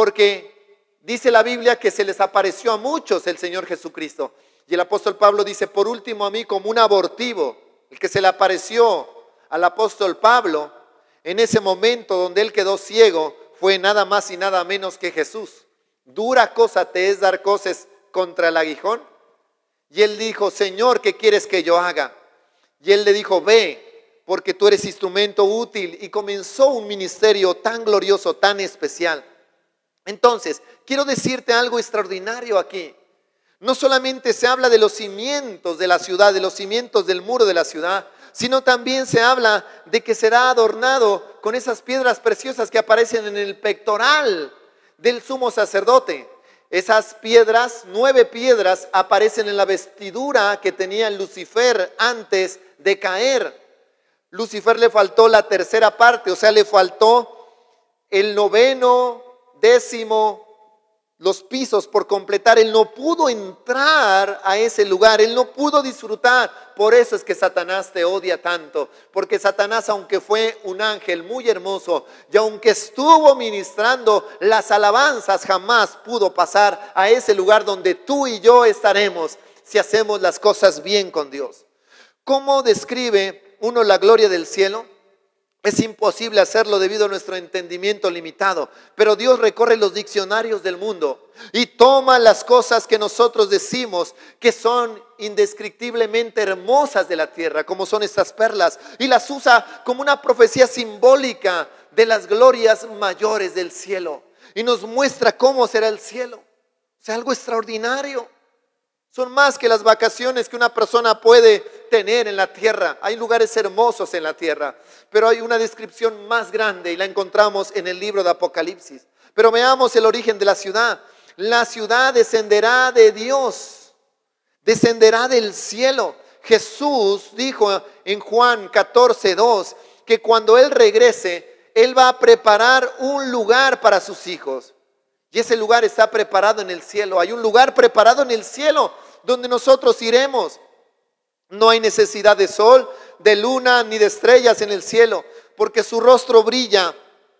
S1: porque dice la Biblia que se les apareció a muchos el Señor Jesucristo. Y el apóstol Pablo dice, por último a mí como un abortivo, el que se le apareció al apóstol Pablo en ese momento donde él quedó ciego, fue nada más y nada menos que Jesús. Dura cosa te es dar coces contra el aguijón. Y él dijo, Señor, ¿qué quieres que yo haga? Y él le dijo, ve, porque tú eres instrumento útil. Y comenzó un ministerio tan glorioso, tan especial. Entonces, quiero decirte algo extraordinario aquí. No solamente se habla de los cimientos de la ciudad, de los cimientos del muro de la ciudad, sino también se habla de que será adornado con esas piedras preciosas que aparecen en el pectoral del sumo sacerdote. Esas piedras, nueve piedras, aparecen en la vestidura que tenía Lucifer antes de caer. Lucifer le faltó la tercera parte, o sea, le faltó el noveno, décimo, los pisos por completar. Él no pudo entrar a ese lugar, él no pudo disfrutar. Por eso es que Satanás te odia tanto, porque Satanás, aunque fue un ángel muy hermoso y aunque estuvo ministrando las alabanzas, jamás pudo pasar a ese lugar donde tú y yo estaremos si hacemos las cosas bien con Dios. ¿Cómo describe uno la gloria del cielo? Es imposible hacerlo debido a nuestro entendimiento limitado, pero Dios recorre los diccionarios del mundo y toma las cosas que nosotros decimos que son indescriptiblemente hermosas de la tierra, como son estas perlas, y las usa como una profecía simbólica de las glorias mayores del cielo, y nos muestra cómo será el cielo. O sea, algo extraordinario. Son más que las vacaciones que una persona puede tener en la tierra. Hay lugares hermosos en la tierra, pero hay una descripción más grande y la encontramos en el libro de Apocalipsis. Pero veamos el origen de la ciudad. La ciudad descenderá de Dios, descenderá del cielo. Jesús dijo en Juan catorce dos que cuando Él regrese, Él va a preparar un lugar para sus hijos. Y ese lugar está preparado en el cielo. Hay un lugar preparado en el cielo donde nosotros iremos. No hay necesidad de sol, de luna, ni de estrellas en el cielo, porque su rostro brilla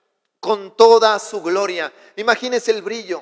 S1: con toda su gloria. Imagínense el brillo.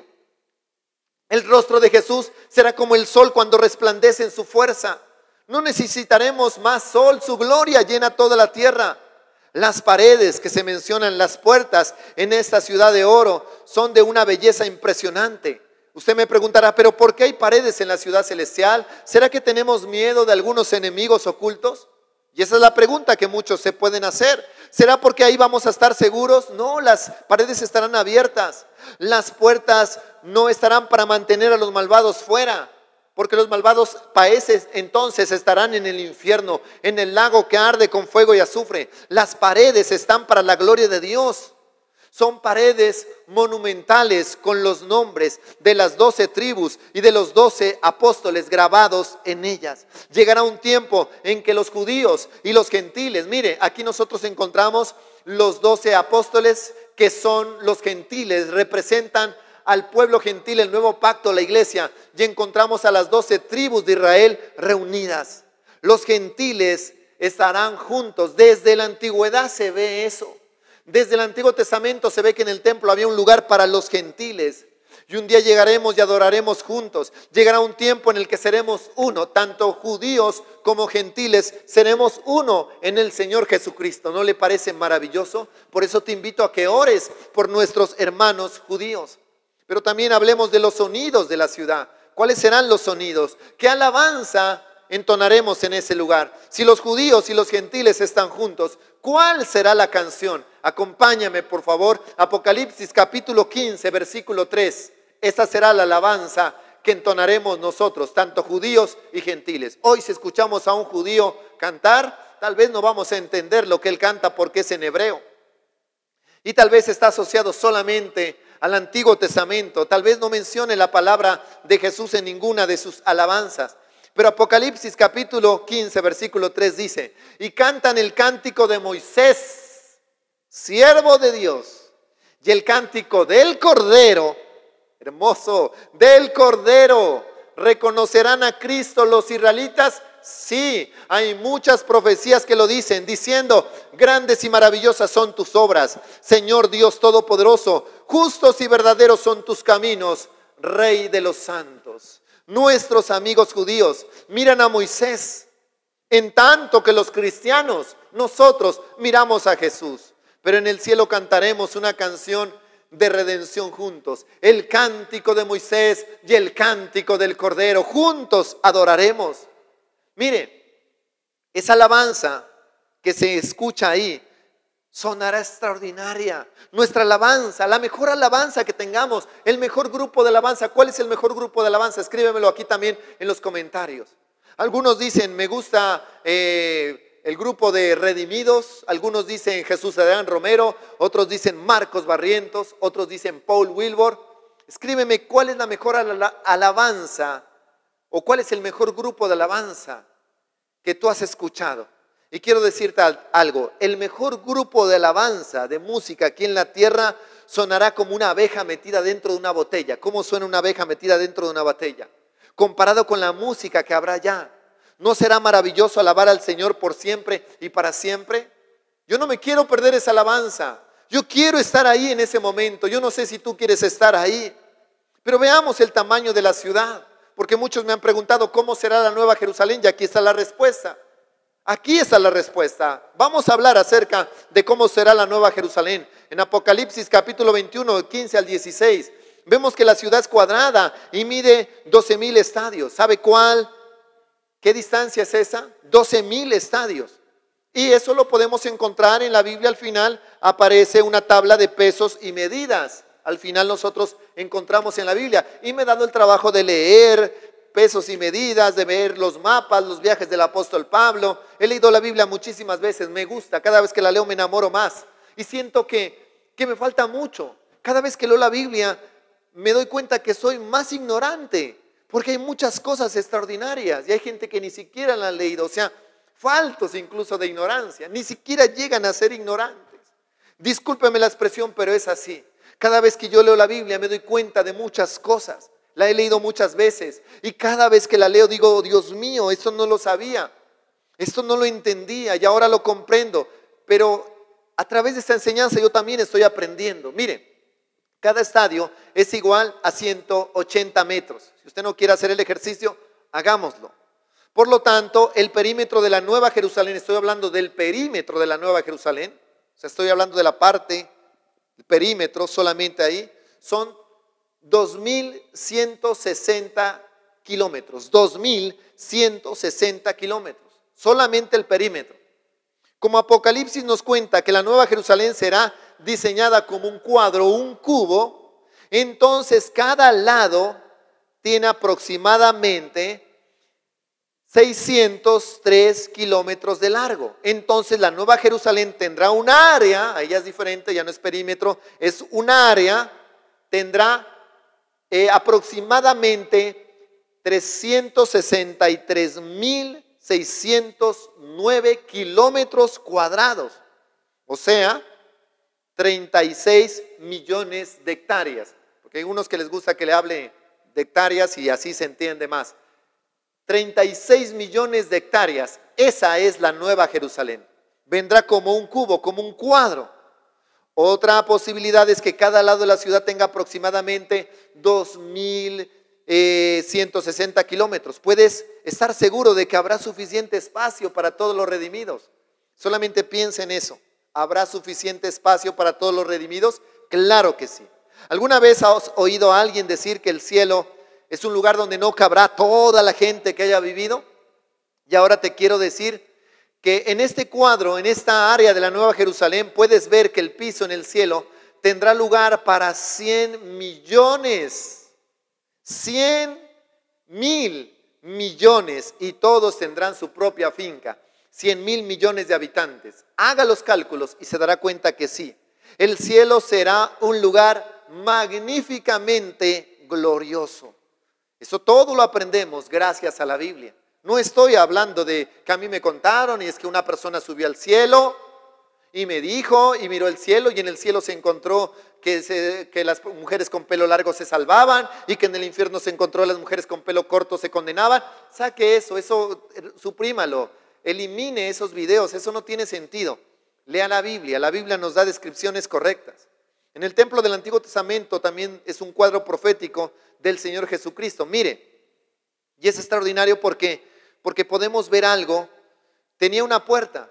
S1: El rostro de Jesús será como el sol cuando resplandece en su fuerza. No necesitaremos más sol, su gloria llena toda la tierra. Las paredes que se mencionan, las puertas en esta ciudad de oro, son de una belleza impresionante. Usted me preguntará, ¿pero por qué hay paredes en la ciudad celestial? ¿Será que tenemos miedo de algunos enemigos ocultos? Y esa es la pregunta que muchos se pueden hacer. ¿Será porque ahí vamos a estar seguros? No, las paredes estarán abiertas. Las puertas no estarán para mantener a los malvados fuera, porque los malvados países entonces estarán en el infierno, en el lago que arde con fuego y azufre. Las paredes están para la gloria de Dios. Son paredes monumentales con los nombres de las doce tribus y de los doce apóstoles grabados en ellas. Llegará un tiempo en que los judíos y los gentiles, mire, aquí nosotros encontramos los doce apóstoles que son los gentiles, representan al pueblo gentil, el nuevo pacto, la iglesia, y encontramos a las doce tribus de Israel reunidas. Los gentiles estarán juntos. Desde la antigüedad se ve eso. Desde el Antiguo Testamento se ve que en el templo había un lugar para los gentiles. Y un día llegaremos y adoraremos juntos. Llegará un tiempo en el que seremos uno, tanto judíos como gentiles, seremos uno en el Señor Jesucristo. ¿No le parece maravilloso? Por eso te invito a que ores por nuestros hermanos judíos. Pero también hablemos de los sonidos de la ciudad. ¿Cuáles serán los sonidos? ¿Qué alabanza entonaremos en ese lugar? Si los judíos y los gentiles están juntos, ¿cuál será la canción? Acompáñame, por favor, Apocalipsis capítulo quince, versículo tres. Esta será la alabanza que entonaremos nosotros, tanto judíos y gentiles. Hoy si escuchamos a un judío cantar, tal vez no vamos a entender lo que él canta porque es en hebreo. Y tal vez está asociado solamente al Antiguo Testamento. Tal vez no mencione la palabra de Jesús en ninguna de sus alabanzas. Pero Apocalipsis capítulo quince, versículo tres dice: y cantan el cántico de Moisés, siervo de Dios, y el cántico del Cordero, hermoso, del Cordero. ¿Reconocerán a Cristo los israelitas? Sí, hay muchas profecías que lo dicen, diciendo: grandes y maravillosas son tus obras, Señor Dios Todopoderoso, justos y verdaderos son tus caminos, Rey de los santos. Nuestros amigos judíos miran a Moisés, en tanto que los cristianos, nosotros miramos a Jesús. Pero en el cielo cantaremos una canción de redención juntos, el cántico de Moisés y el cántico del Cordero, juntos adoraremos. Mire, esa alabanza que se escucha ahí sonará extraordinaria. Nuestra alabanza, la mejor alabanza que tengamos, el mejor grupo de alabanza. ¿Cuál es el mejor grupo de alabanza? Escríbemelo aquí también en los comentarios. Algunos dicen: me gusta eh, el grupo de Redimidos. Algunos dicen Jesús Adrián Romero. Otros dicen Marcos Barrientos. Otros dicen Paul Wilbur. Escríbeme cuál es la mejor alabanza o cuál es el mejor grupo de alabanza que tú has escuchado. Y quiero decirte algo: el mejor grupo de alabanza, de música aquí en la tierra, sonará como una abeja metida dentro de una botella. ¿Cómo suena una abeja metida dentro de una botella? Comparado con la música que habrá allá. ¿No será maravilloso alabar al Señor por siempre y para siempre? Yo no me quiero perder esa alabanza. Yo quiero estar ahí en ese momento. Yo no sé si tú quieres estar ahí. Pero veamos el tamaño de la ciudad. Porque muchos me han preguntado cómo será la Nueva Jerusalén, y aquí está la respuesta. Aquí está la respuesta. Vamos a hablar acerca de cómo será la Nueva Jerusalén. En Apocalipsis capítulo veintiuno, quince al dieciséis, vemos que la ciudad es cuadrada y mide doce mil estadios. ¿Sabe cuál? ¿Qué distancia es esa? doce mil estadios. Y eso lo podemos encontrar en la Biblia. Al final aparece una tabla de pesos y medidas. Al final nosotros encontramos en la Biblia. Y me he dado el trabajo de leer pesos y medidas, de ver los mapas, los viajes del apóstol Pablo. He leído la Biblia muchísimas veces, me gusta, cada vez que la leo me enamoro más. Y siento que, que me falta mucho. Cada vez que leo la Biblia me doy cuenta que soy más ignorante, porque hay muchas cosas extraordinarias y hay gente que ni siquiera la han leído, o sea, faltos incluso de ignorancia, ni siquiera llegan a ser ignorantes. Discúlpeme la expresión, pero es así. Cada vez que yo leo la Biblia me doy cuenta de muchas cosas. La he leído muchas veces y cada vez que la leo digo: oh, Dios mío, esto no lo sabía, esto no lo entendía y ahora lo comprendo. Pero a través de esta enseñanza yo también estoy aprendiendo. Mire, cada estadio es igual a ciento ochenta metros. Si usted no quiere hacer el ejercicio, hagámoslo. Por lo tanto, el perímetro de la Nueva Jerusalén, estoy hablando del perímetro de la Nueva Jerusalén, o sea, estoy hablando de la parte, el perímetro solamente ahí, son dos mil ciento sesenta kilómetros, dos mil ciento sesenta kilómetros, solamente el perímetro. Como Apocalipsis nos cuenta que la Nueva Jerusalén será diseñada como un cuadro, un cubo, entonces cada lado tiene aproximadamente seiscientos tres kilómetros de largo. Entonces la Nueva Jerusalén tendrá un área, ahí ya es diferente, ya no es perímetro, es un área, tendrá Eh, aproximadamente trescientos sesenta y tres mil seiscientos nueve kilómetros cuadrados, o sea, treinta y seis millones de hectáreas, porque hay unos que les gusta que le hable de hectáreas y así se entiende más. treinta y seis millones de hectáreas, esa es la Nueva Jerusalén. Vendrá como un cubo, como un cuadro. Otra posibilidad es que cada lado de la ciudad tenga aproximadamente dos mil ciento sesenta kilómetros. Puedes estar seguro de que habrá suficiente espacio para todos los redimidos. Solamente piensa en eso. ¿Habrá suficiente espacio para todos los redimidos? Claro que sí. ¿Alguna vez has oído a alguien decir que el cielo es un lugar donde no cabrá toda la gente que haya vivido? Y ahora te quiero decir que en este cuadro, en esta área de la Nueva Jerusalén, puedes ver que el piso en el cielo tendrá lugar para cien millones, cien mil millones, y todos tendrán su propia finca, cien mil millones de habitantes. Haga los cálculos y se dará cuenta que sí, el cielo será un lugar magníficamente glorioso. Eso todo lo aprendemos gracias a la Biblia. No estoy hablando de que a mí me contaron y es que una persona subió al cielo y me dijo y miró el cielo y en el cielo se encontró que, se, que las mujeres con pelo largo se salvaban y que en el infierno se encontró las mujeres con pelo corto se condenaban. Saque eso, eso suprímalo, elimine esos videos, eso no tiene sentido. Lea la Biblia, la Biblia nos da descripciones correctas. En el templo del Antiguo Testamento también es un cuadro profético del Señor Jesucristo. Mire, y es extraordinario porque, porque podemos ver algo. Tenía una puerta,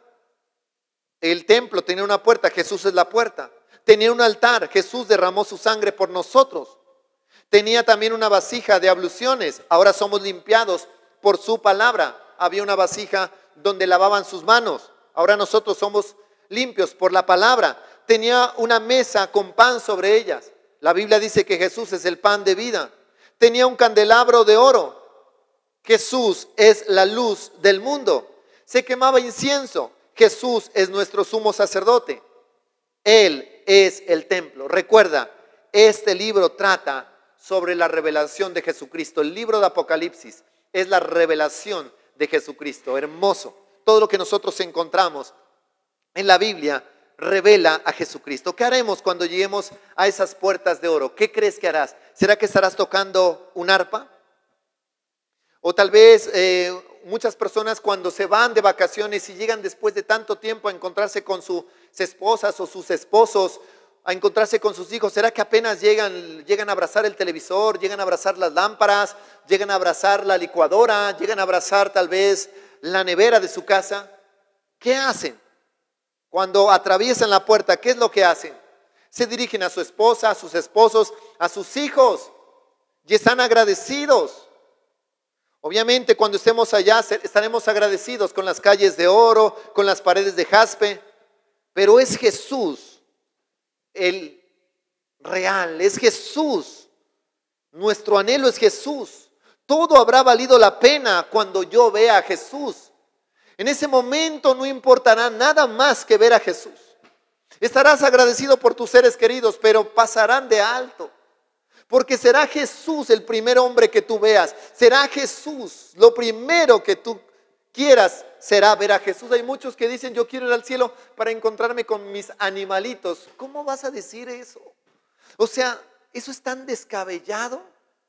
S1: el templo tenía una puerta, Jesús es la puerta. Tenía un altar, Jesús derramó su sangre por nosotros. Tenía también una vasija de abluciones, ahora somos limpiados por su palabra. Había una vasija donde lavaban sus manos, ahora nosotros somos limpios por la palabra. Tenía una mesa con pan sobre ellas. La Biblia dice que Jesús es el pan de vida. Tenía un candelabro de oro. Jesús es la luz del mundo. Se quemaba incienso. Jesús es nuestro sumo sacerdote. Él es el templo. Recuerda, este libro trata sobre la revelación de Jesucristo. El libro de Apocalipsis es la revelación de Jesucristo. Hermoso. Todo lo que nosotros encontramos en la Biblia revela a Jesucristo. ¿Qué haremos cuando lleguemos a esas puertas de oro? ¿Qué crees que harás? ¿Será que estarás tocando un arpa? O tal vez eh, muchas personas cuando se van de vacaciones y llegan después de tanto tiempo a encontrarse con sus esposas o sus esposos, a encontrarse con sus hijos, ¿será que apenas llegan, llegan a abrazar el televisor, llegan a abrazar las lámparas, llegan a abrazar la licuadora, llegan a abrazar tal vez la nevera de su casa? ¿Qué hacen? Cuando atraviesan la puerta, ¿qué es lo que hacen? Se dirigen a su esposa, a sus esposos, a sus hijos y están agradecidos. Obviamente cuando estemos allá estaremos agradecidos con las calles de oro, con las paredes de jaspe, pero es Jesús el real, es Jesús. Nuestro anhelo es Jesús. Todo habrá valido la pena cuando yo vea a Jesús. En ese momento no importará nada más que ver a Jesús. Estarás agradecido por tus seres queridos, pero pasarán de alto. Porque será Jesús el primer hombre que tú veas. Será Jesús. Lo primero que tú quieras será ver a Jesús. Hay muchos que dicen, yo quiero ir al cielo para encontrarme con mis animalitos. ¿Cómo vas a decir eso? O sea, ¿eso es tan descabellado?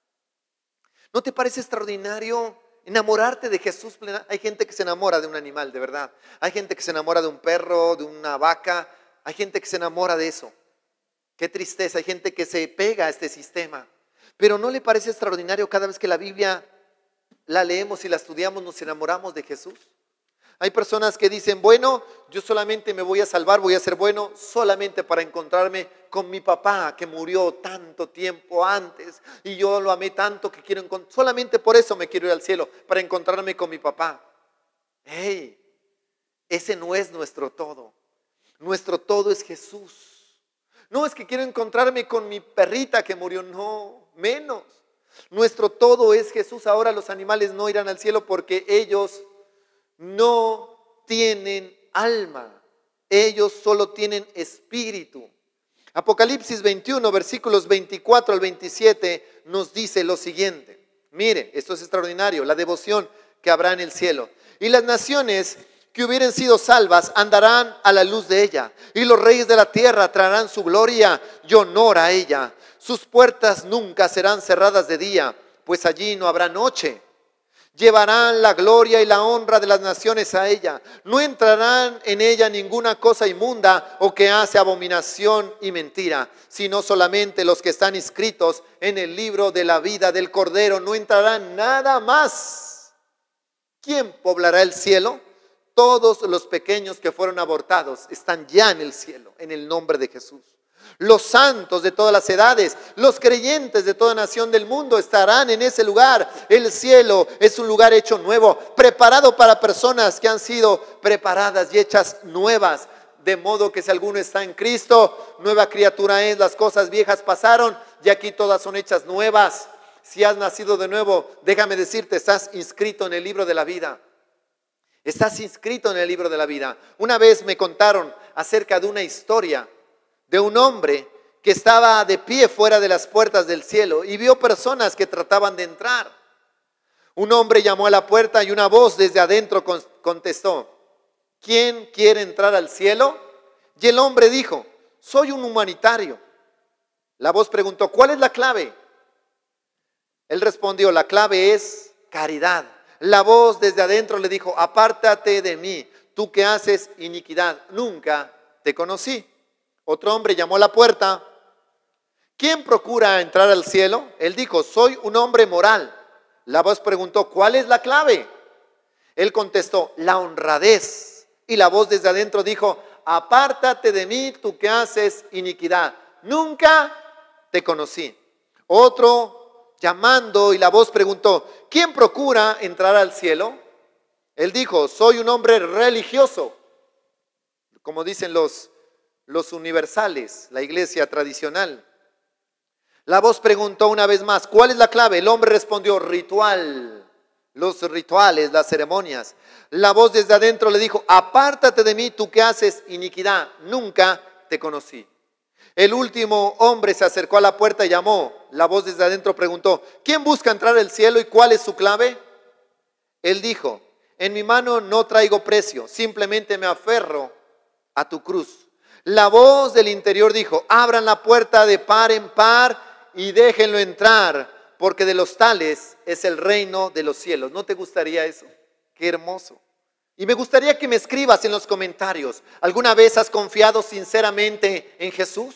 S1: ¿No te parece extraordinario enamorarte de Jesús? Hay gente que se enamora de un animal, de verdad. Hay gente que se enamora de un perro, de una vaca. Hay gente que se enamora de eso. Qué tristeza, hay gente que se pega a este sistema. Pero ¿no le parece extraordinario cada vez que la Biblia la leemos y la estudiamos, nos enamoramos de Jesús? Hay personas que dicen, bueno, yo solamente me voy a salvar, voy a ser bueno solamente para encontrarme con mi papá que murió tanto tiempo antes y yo lo amé tanto que quiero encontrar, solamente por eso me quiero ir al cielo, para encontrarme con mi papá. Hey, ese no es nuestro todo. Nuestro todo es Jesús. No es que quiero encontrarme con mi perrita que murió, no, menos. Nuestro todo es Jesús. Ahora los animales no irán al cielo porque ellos no tienen alma. Ellos solo tienen espíritu. Apocalipsis veintiuno, versículos veinticuatro al veintisiete nos dice lo siguiente. Mire, esto es extraordinario, la devoción que habrá en el cielo. Y las naciones que hubieren sido salvas andarán a la luz de ella, y los reyes de la tierra traerán su gloria y honor a ella. Sus puertas nunca serán cerradas de día, pues allí no habrá noche. Llevarán la gloria y la honra de las naciones a ella. No entrarán en ella ninguna cosa inmunda o que hace abominación y mentira, sino solamente los que están inscritos en el libro de la vida del Cordero. No entrarán nada más. ¿Quién poblará el cielo? Todos los pequeños que fueron abortados están ya en el cielo, en el nombre de Jesús. Los santos de todas las edades, los creyentes de toda nación del mundo estarán en ese lugar. El cielo es un lugar hecho nuevo, preparado para personas que han sido preparadas y hechas nuevas. De modo que si alguno está en Cristo, nueva criatura es, las cosas viejas pasaron y aquí todas son hechas nuevas. Si has nacido de nuevo, déjame decirte, estás inscrito en el libro de la vida. Estás inscrito en el libro de la vida. Una vez me contaron acerca de una historia de un hombre que estaba de pie fuera de las puertas del cielo y vio personas que trataban de entrar. Un hombre llamó a la puerta y una voz desde adentro contestó: ¿quién quiere entrar al cielo? Y el hombre dijo: soy un humanitario. La voz preguntó: ¿cuál es la clave? Él respondió: la clave es caridad. La voz desde adentro le dijo: apártate de mí, tú que haces iniquidad, nunca te conocí. Otro hombre llamó a la puerta: ¿quién procura entrar al cielo? Él dijo: soy un hombre moral. La voz preguntó: ¿cuál es la clave? Él contestó: la honradez. Y la voz desde adentro dijo: apártate de mí, tú que haces iniquidad, nunca te conocí. Otro llamando y la voz preguntó: ¿quién procura entrar al cielo? Él dijo: soy un hombre religioso, como dicen los los universales, la iglesia tradicional. La voz preguntó una vez más: ¿cuál es la clave? El hombre respondió: ritual, los rituales, las ceremonias. La voz desde adentro le dijo: apártate de mí, tú que haces iniquidad, nunca te conocí. El último hombre se acercó a la puerta y llamó. La voz desde adentro preguntó: ¿quién busca entrar al cielo y cuál es su clave? Él dijo: en mi mano no traigo precio, simplemente me aferro a tu cruz. La voz del interior dijo: abran la puerta de par en par y déjenlo entrar, porque de los tales es el reino de los cielos. ¿No te gustaría eso? Qué hermoso. Y me gustaría que me escribas en los comentarios: ¿alguna vez has confiado sinceramente en Jesús?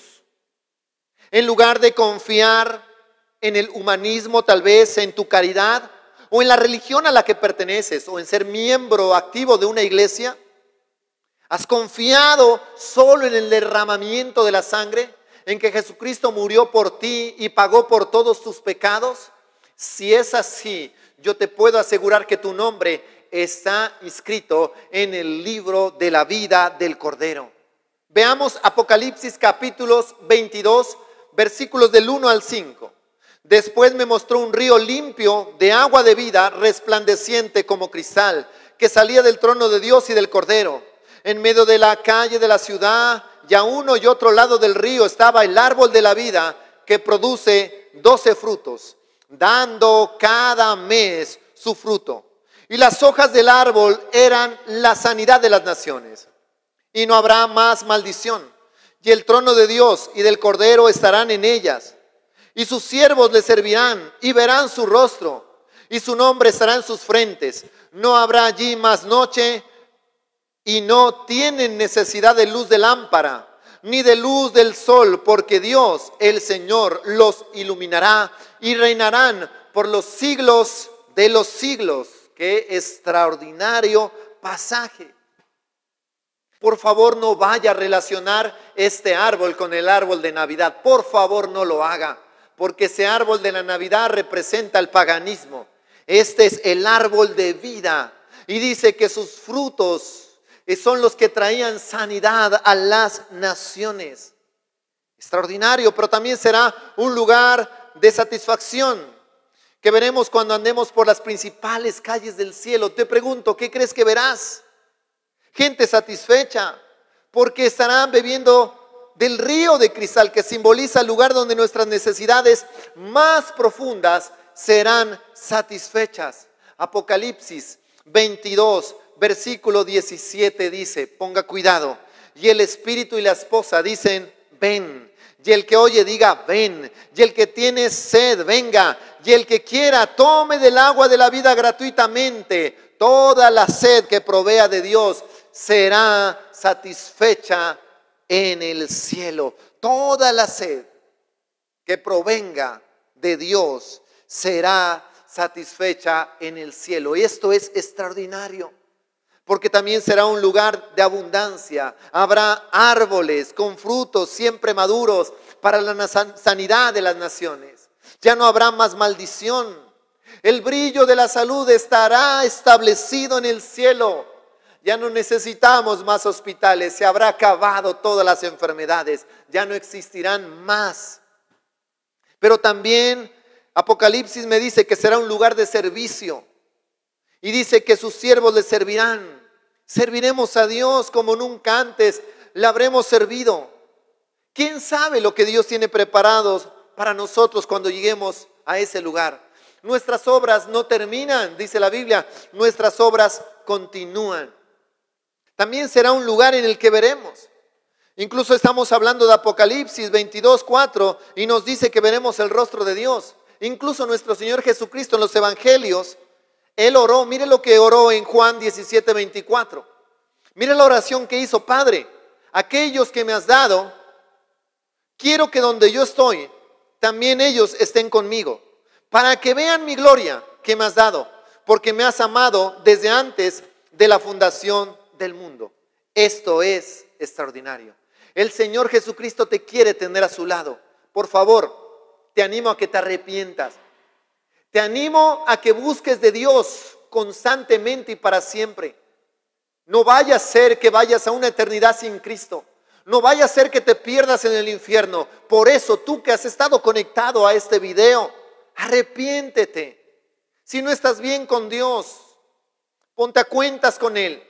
S1: En lugar de confiar en el humanismo, tal vez en tu caridad, o en la religión a la que perteneces, o en ser miembro activo de una iglesia. ¿Has confiado solo en el derramamiento de la sangre? ¿En que Jesucristo murió por ti y pagó por todos tus pecados? Si es así, yo te puedo asegurar que tu nombre está inscrito en el libro de la vida del Cordero. Veamos Apocalipsis capítulos veintidós, versículos del uno al cinco. Después me mostró un río limpio de agua de vida, resplandeciente como cristal, que salía del trono de Dios y del Cordero. En medio de la calle de la ciudad y a uno y otro lado del río estaba el árbol de la vida, que produce doce frutos, dando cada mes su fruto. Y las hojas del árbol eran la sanidad de las naciones. Y no habrá más maldición. Y el trono de Dios y del Cordero estarán en ellas. Y sus siervos le servirán y verán su rostro. Y su nombre estará en sus frentes. No habrá allí más noche. Y no tienen necesidad de luz de lámpara, ni de luz del sol, porque Dios, el Señor, los iluminará y reinarán por los siglos de los siglos. Qué extraordinario pasaje. Por favor, no vaya a relacionar este árbol con el árbol de Navidad. Por favor, no lo haga, porque ese árbol de la Navidad representa el paganismo. Este es el árbol de vida y dice que sus frutos son los que traían sanidad a las naciones. Extraordinario, pero también será un lugar de satisfacción que veremos cuando andemos por las principales calles del cielo. Te pregunto, ¿qué crees que verás? Gente satisfecha, porque estarán bebiendo del río de cristal que simboliza el lugar donde nuestras necesidades más profundas serán satisfechas. Apocalipsis veintidós, versículo diecisiete dice, ponga cuidado: y el espíritu y la esposa dicen: ven. Y el que oye diga, ven. Y el que tiene sed, venga. Y el que quiera, tome del agua de la vida gratuitamente. Toda la sed que provea de Dios será satisfecha en el cielo. Toda la sed que provenga de Dios será satisfecha en el cielo. Y esto es extraordinario, porque también será un lugar de abundancia. Habrá árboles con frutos siempre maduros para la sanidad de las naciones. Ya no habrá más maldición. El brillo de la salud estará establecido en el cielo. Ya no necesitamos más hospitales. Se habrá acabado todas las enfermedades. Ya no existirán más. Pero también Apocalipsis me dice que será un lugar de servicio. Y dice que sus siervos le servirán. Serviremos a Dios como nunca antes le habremos servido. ¿Quién sabe lo que Dios tiene preparado para nosotros cuando lleguemos a ese lugar? Nuestras obras no terminan, dice la Biblia. Nuestras obras continúan. También será un lugar en el que veremos. Incluso estamos hablando de Apocalipsis veintidós, cuatro, y nos dice que veremos el rostro de Dios. Incluso nuestro Señor Jesucristo en los evangelios, Él oró, mire lo que oró en Juan diecisiete, veinticuatro. Mire la oración que hizo: Padre, aquellos que me has dado, quiero que donde yo estoy, también ellos estén conmigo, para que vean mi gloria que me has dado, porque me has amado desde antes de la fundación del mundo. Esto es extraordinario. El Señor Jesucristo te quiere tener a su lado. Por favor, te animo a que te arrepientas. Te animo a que busques de Dios constantemente y para siempre. No vaya a ser que vayas a una eternidad sin Cristo. No vaya a ser que te pierdas en el infierno. Por eso, tú que has estado conectado a este video, arrepiéntete. Si no estás bien con Dios, ponte a cuentas con Él.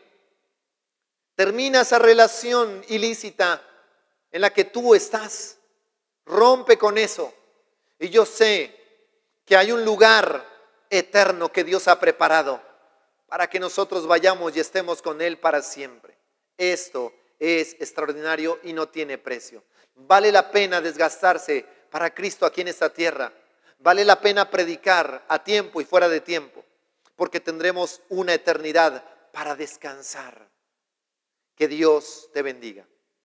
S1: Termina esa relación ilícita en la que tú estás. Rompe con eso. Y yo sé que hay un lugar eterno que Dios ha preparado para que nosotros vayamos y estemos con Él para siempre. Esto es extraordinario y no tiene precio. Vale la pena desgastarse para Cristo aquí en esta tierra. Vale la pena predicar a tiempo y fuera de tiempo, porque tendremos una eternidad para descansar. Que Dios te bendiga.